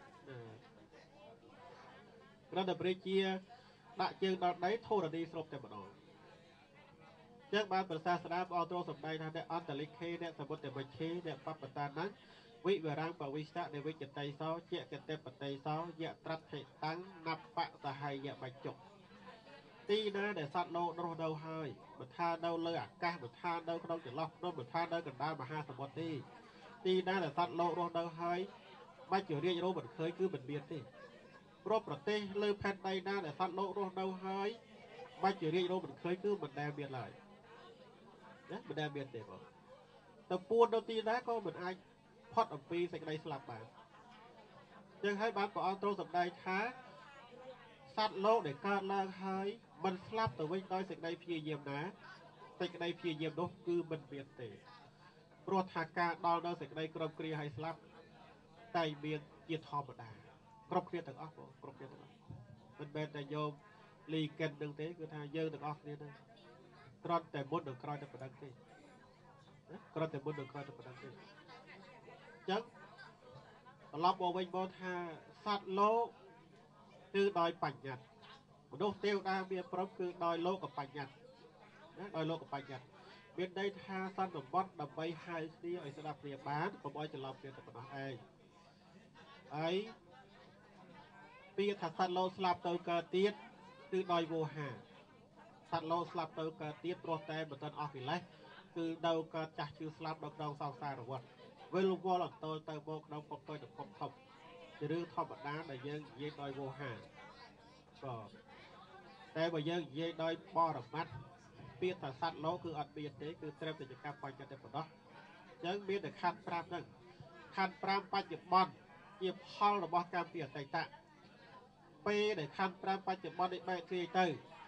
គ្រាន់តែព្រះជាដាក់ជើងដល់ដីធរណីស្រុបតែម្ដងចឹងបានប្រសាស្ដាព្រះអង្គទ្រង់សម្ដែងថាអ្នកអន្តលិខេអ្នកសមុទ្រវិឆេអ្នកបបតាណាវិវរាំងបវិស្តៈនៃវិចតៃសោជាកតេបតៃសោយៈត្រាត់ហេតាំងណាប់បសហយៈបច្ចុកទីណាដែលសត្វលោករស់នៅហើយមិនថានៅលើអាកាសមិនថានៅក្នុងចន្លោះភ្នំមិនថានៅកណ្ដាលមហាសមុទ្រទេទីណាដែលសត្វលោករស់នៅហើយបាច់ជារាជរោមិនឃើញគឺមិនមានទេព្រោះប្រទេសលើផែនដីណាដែលសត្វលោករស់នៅហើយបាច់ជារាជរោមិនឃើញគឺមិនដែលមានឡើយណាមិនដែលមានទេបងទៅពួននៅទីណាក៏មិនអាចផុតអំពីសេចក្តីស្លាប់បានចឹងហើយបានព្រះអង្គទ្រង់សម្ដែងថាសត្វលោកដែលកើតឡើងហើយមិនស្លាប់ទៅវិញដោយសេចក្តីព្យាយាមណាសេចក្តីព្យាយាមនោះគឺមិនមានទេព្រោះថាការដល់នៅសេចក្តីគ្រប់គ្រាហើយស្លាប់តែមានជាធម្មតាគ្រប់គ្នាទាំងអស់បងគ្រប់គ្នាទាំងអស់មិនមែនតែយកលីកិននឹងទេគឺថាយើងទាំងអស់គ្នានឹងគ្រាន់តែមុននឹងក្រោយតែប៉ុណ្្នឹងទេគ្រាន់តែមុននឹងក្រោយតែប៉ុណ្្នឹងទេអញ្ចឹងត្រឡប់មកវិញមកថាសត្វលោកគឺដោយបញ្ញត្តិមនុស្សទេវតាមានព្រមគឺដោយលោកបញ្ញត្តិណាដោយលោកបញ្ញត្តិមានន័យថាសន្និបត្តិដើម្បីហៅគ្នាឲ្យស្ដាប់គ្នាបានកុំឲ្យច្រឡំគ្នាតែប៉ុណ្ណោះឯងហើយពាក្យថាសត្វលោកស្លាប់ទៅកើតទៀតគឺដោយវោហាសត្វលោកស្លាប់ទៅកើតទៀតព្រោះតែមិនទាន់អស់កិលេសគឺនៅកើតចាស់ជឿស្លាប់នៅក្នុងសង្សារវដ្តវិលវល់អន្តលទៅមកក្នុងភពតូចទៅភពធំជារឿងធម្មតាដែលយើងនិយាយដោយវោហាបាទតែបើយើងនិយាយដោយបរមត្តពាក្យថាសត្វលោកគឺអត់មានទេគឺត្រឹមតែជាការបញ្ញត្តិតែប៉ុណ្ណោះអញ្ចឹងមានតែខណ្ឌ5ហ្នឹងខណ្ឌ5បច្ចុប្បន្នជាផលរបស់កម្មពីអតីតពេលដែលខណ្ឌ5បច្ចុប្បន្ននេះបែកធ្លាយទៅ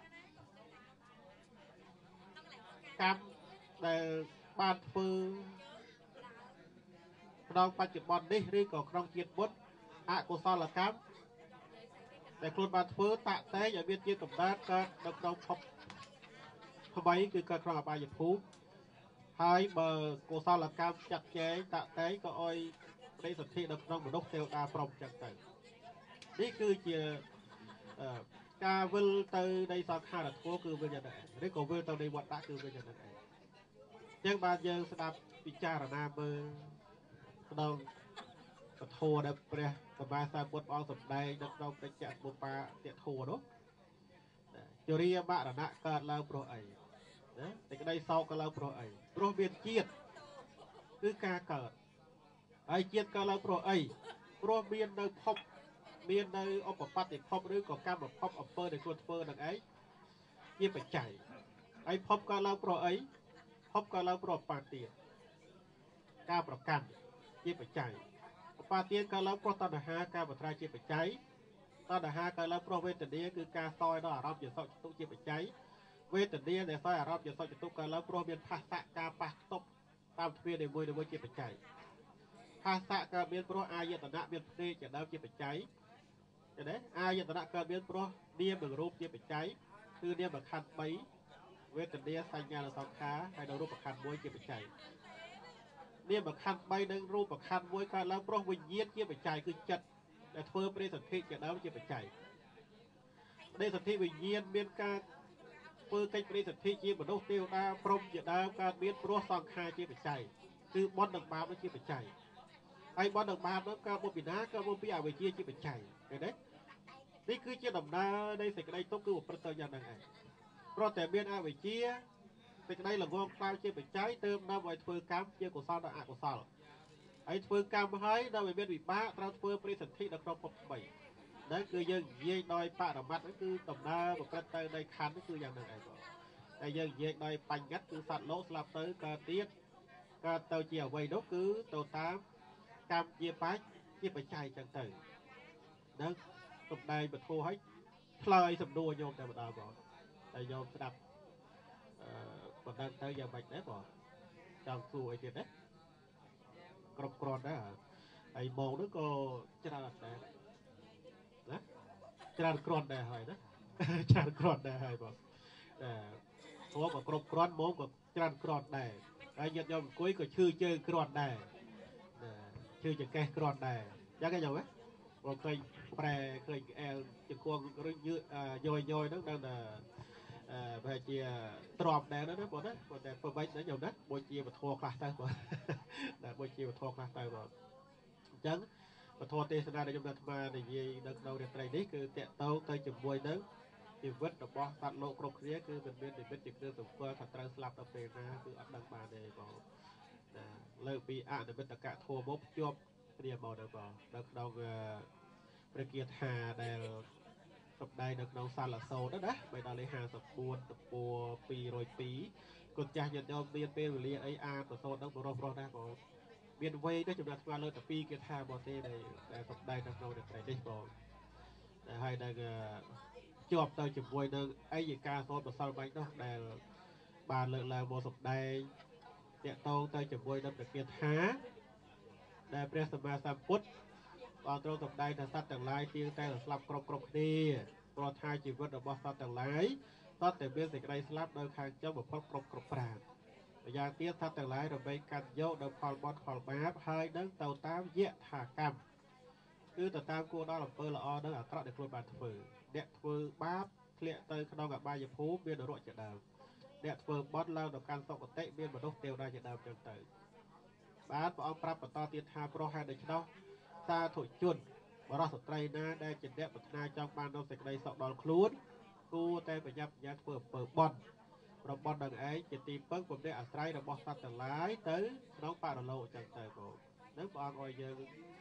កម្មដែលបានធ្វើក្នុងបច្ចុប្បន្ននេះឬក៏ក្នុងជាតិមុនអកុសលកម្មដែលខ្លួនបានធ្វើតាក់តែងឲ្យមានជាកម្ដៅកើតនៅក្នុងភពថ្មីគឺកើតក្នុងអបាយភូមិហើយបើកុសលកម្មចាត់ចែងតាក់តែងក៏ឲ្យប្តីសន្ធិនៅក្នុងមនុស្សទេវតាព្រមចឹងទៅនេះគឺជាការវិលទៅនៃសង្ខារធម៌គឺវិញយ៉ាងណាឬក៏វិលទៅនៃវត្តគឺវិញយ៉ាងណាឯងចឹងបានយើងស្ដាប់ពិចារណាមើលក្នុងពធដែលព្រះសម្មាសម្ពុទ្ធព្រះអង្គសម្ដែងនៅក្នុងបច្ចៈបុប្បាទធម៌នោះជរាមរណៈកើតឡើងព្រោះអីណាតែក្តីសោកកើតឡើងព្រោះអីព្រោះមានជាតិគឺការកើតហើយជាតិកើតឡើងព្រោះអីព្រោះមាននៅភពមាននៅឧបបត្តិភពឬក៏កម្មភពអំពើដែលខ្លួនធ្វើនឹងឯងជាបច្ច័យហើយភពកើតឡើងព្រោះអីភពកើតឡើងព្រោះបាទានការប្រកាន់ជាបច្ច័យឧបាទានកើតឡើងព្រោះតណ្ហាការបត្រាជាបច្ច័យតណ្ហាកើតឡើងព្រោះវេទនាគឺការសោយដល់អារម្មណ៍ជាសោកចតុជាបច្ច័យវេទនាដែលសោយអារម្មណ៍ជាសោកចតុកើតឡើងព្រោះមានផាសៈការប៉ះទប់តាមទ្វារនីមួយៗជាបច្ច័យផាសៈកើតមានព្រោះអាយតនៈមានភ្នែកជាដើមជាបច្ច័យឃើញទេអាយតនៈកើតមានព្រោះនាមនិងរូបជាបច្ច័យគឺនាមខណ្ឌ3វេទនាសញ្ញានិងសង្ខារហើយនៅរូបខណ្ឌ1ជាបច្ច័យនាមខណ្ឌ3និងរូបខណ្ឌ1កើតឡើងព្រោះវិញ្ញាណជាបច្ច័យគឺចិត្តដែលធ្វើប្រេសន្ធិជាដើមជាបច្ច័យប្រេសន្ធិវិញ្ញាណមានការធ្វើកិច្ចប្រេសន្ធិជាមនុស្សទេវតាព្រំជាដើមកើតមានព្រោះសង្ខារជាបច្ច័យគឺបុណ្យនិងបាបជាបច្ច័យហើយបុណ្យនិងបាបនោះកើតមកពីណាកើតមកពីអវិជ្ជាជាបច្ច័យឃើញទេនេះគឺជាដំណើរនៃសេចក្តីទុក្ខគឺប្រព្រឹត្តទៅយ៉ាងហ្នឹងឯងព្រោះតែមានអវិជ្ជាសេចក្តីល្ងងខ្លៅជាបច្ច័យទើបនាំឲ្យធ្វើកម្មជាកុសលនិងអកុសល ấy phơi cam hơi đâu biết bị ba trao phơi pri sản thị đã không phục bảy đấy cứ dân dây đôi bạ ở mặt nó cứ tầm đa một cái tay đây khăn nó cứ dạng này rồi đây dân dây đôi bánh ngắt cứ sạt lỗ slap tới cả tiết cả tàu chiều quay đốt cứ tàu tám cam chia bách chia phải chạy chẳng tử đó tầm đây bật thô hết phơi sầm đua nhôm tại bật đào bỏ tại nhôm sẽ đập còn đang tới giờ bạch đấy bỏ trong xu ấy tiền đấy còn đó ấy màu nó có chả đấy đó chả còn đấy hỏi đó chả còn đấy hỏi bỏ số mà còn màu có chả còn đấy ấy nhận nhôm cuối có chơi còn đấy chơi chữ cái còn đấy chắc cái gì rồi cây pre cây chữ con như nhồi nó đang là về chia trộm đèn đó bọn đấy bọn đèn phơi bánh nó nhiều đất bôi chia và thua khá tay bọn để bôi chia và thua khá tay bọn chẳng và thua tê ra để chúng ta mà để gì đợt đầu để trai đấy cứ tẹt tàu tay chụp bôi nấng thì vứt được bao tạt lộ cột kia cứ mình biết để biết chỉ cứ dùng qua thật trans lap tập về ra cứ ăn đăng bàn để bỏ lợi bị để biết tất cả thua bốc chôm điểm bỏ được bỏ đợt đầu về kia hà để tập đây được nấu san là sâu đó đấy bây giờ lấy hàng tập buôn tập bùa pì rồi pí còn cha nhận cho biên bên liền ấy tập sâu đó bro ra có biên vây đó chúng ta qua lên tập pi kia tha bỏ tê này tập đây được nấu được cái đi bỏ hay đang chụp tao chụp vui đang ấy gì ca sâu tập sau bánh đó để bàn lượng là một tập đây điện tàu tao chụp vui đâm được kia thá để presma samput còn trong tập đây là sát tầng lái tiên tay là slap crop đi rồi hai chỉ vật ở bao sát tầng lái sát tầng biên thì đây slap đôi khang trong một crop prang thời gian tiếp sát tầng lái rồi bay cắt dấu đôi phal bot phal map hai đứng tàu tám dễ thả cam cứ tàu tám cua đó là phơi là o đó là trọ để khôi bàn phơi đẹp phơi bát lẹ tới không gặp ba giờ phú biên ở đội chợ đào đẹp phơi bot lao được can sọc tệ biên mà đốt tiêu ra chợ đào chân tử bát ông prap và to tiền hà pro hai được đâu ta thổi chuồn và ra sợi trai na đây chỉ đẹp một na trong ban đâu sạch đây sọc đòn khluôn tu tay phải nhập nhát phở bòn rồi bòn đằng ấy chỉ tìm bớt một đây trai rồi bọt sát tầng lái tới nó pa lộ chẳng tới bộ nếu bọn ngồi giờ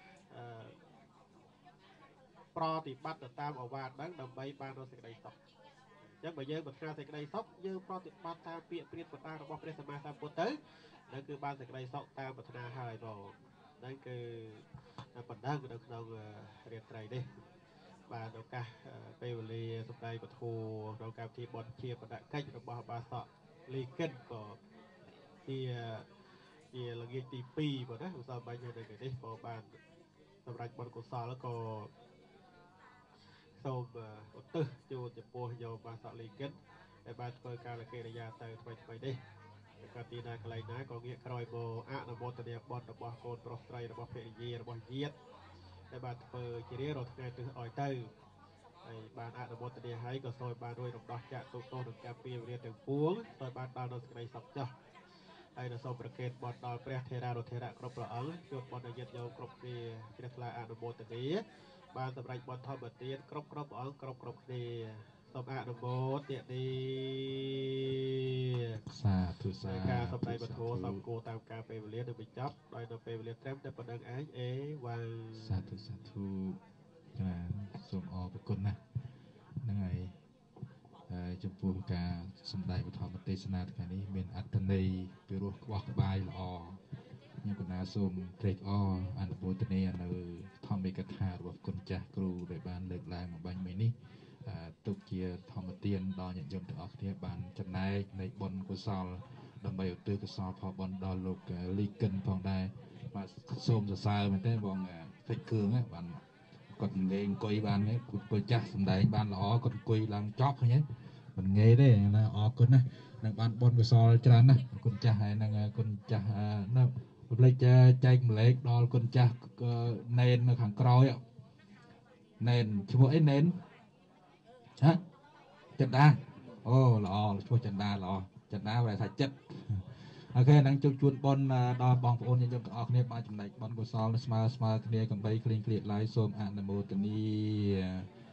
pro thì bắt được tam ở vạt đáng đầm bay ban đâu sạch đây sọc chắc bây giờ một na sạch đây sọc giờ pro thì bắt ta piệt piệt của ta rồi bọt đây sama tam tới đó cứ ban sạch đây sọc ta một na hai bộ đấy cứ phần đang được đâu riêng trai đi và đâu cả về lì sắp đây của thu đâu cả thì bọn chia và đại cách được bao ba sọ lì cân của thì là ghi tí pi của đó sao bao nhiêu đây cái đi của bạn tập rạch bọn của sọ nó có sau tư chu chụp bùa nhiều ba sọ lì cân để bạn phơi ca là kia là gia từ thôi đi cái tin này cái này có nghĩa rồi bộ là bộ từ địa bọn là bọn côn prostray là bọn phê gì là bọn giết để bạn phơi chỉ riêng rồi ngày từ ở tây bạn là bộ từ địa hay có rồi bạn đôi đồng đỏ chạm tụ tô được cà phê riêng từ cuống rồi bạn đào được cái này sập cho đây là sauประเกต bọn đào pre thera rồi thera crop rồi ấn chuột bọn này giật dầu crop thì cái là bộ từ địa bạn tập rạch bọn thọ bật tiền crop ấn crop thì sập được bộ tiện đi xa thu xa ca sập đây bật hồ sập cô tam ca phê liên được bị chấp đây là phê liên trém để bật đăng ái ế vàng xa thu là sôm o của con nè năng ngày chụp phim cả sum đại của thọ tây sana cái này bên Athene bị ruột quạt bài lò nhưng còn là sum trade o anh bố tên này là thọ mấy cái thà của con cha cừu để ban lệch lại một bánh mấy ní tục chia thọ một tiền đo nhận dụng từ ở thì ban trận nàyในบนกุศลดำไปอุตตุกุศลพอบนดอลลูกลีกันพองได้มาส้มจะซาเหมือนแต่บองเฟกเคืองอ่ะบันกดเงยกุยบันเนี่ยกุยจักสำได้บันละอ๋อกดกุยลังจ๊อกอย่างเงี้ยมันเงยได้นะอ๋อกดนะนังบันบนกุศลจานนะกุญจักให้นังกุญจักนะเลยจะใจมันเล็กดอลกุญจักเน้นมาขังกรอยอ่ะเน้นชั่วโมงไอ้เน้นฮะจัดได้โอ้หล่อช่วยจัดได้หล่อจัดได้ไปถ่ายจัดโอเคนั่งจุดจุดบอลดอลบองโอนยังจะออกเนี่ยมาจำได้บอลกุศลสมาร์ทเนี่ยกันไปคลีนเคลียร์ไลท์โซมอ่านโมตันนี่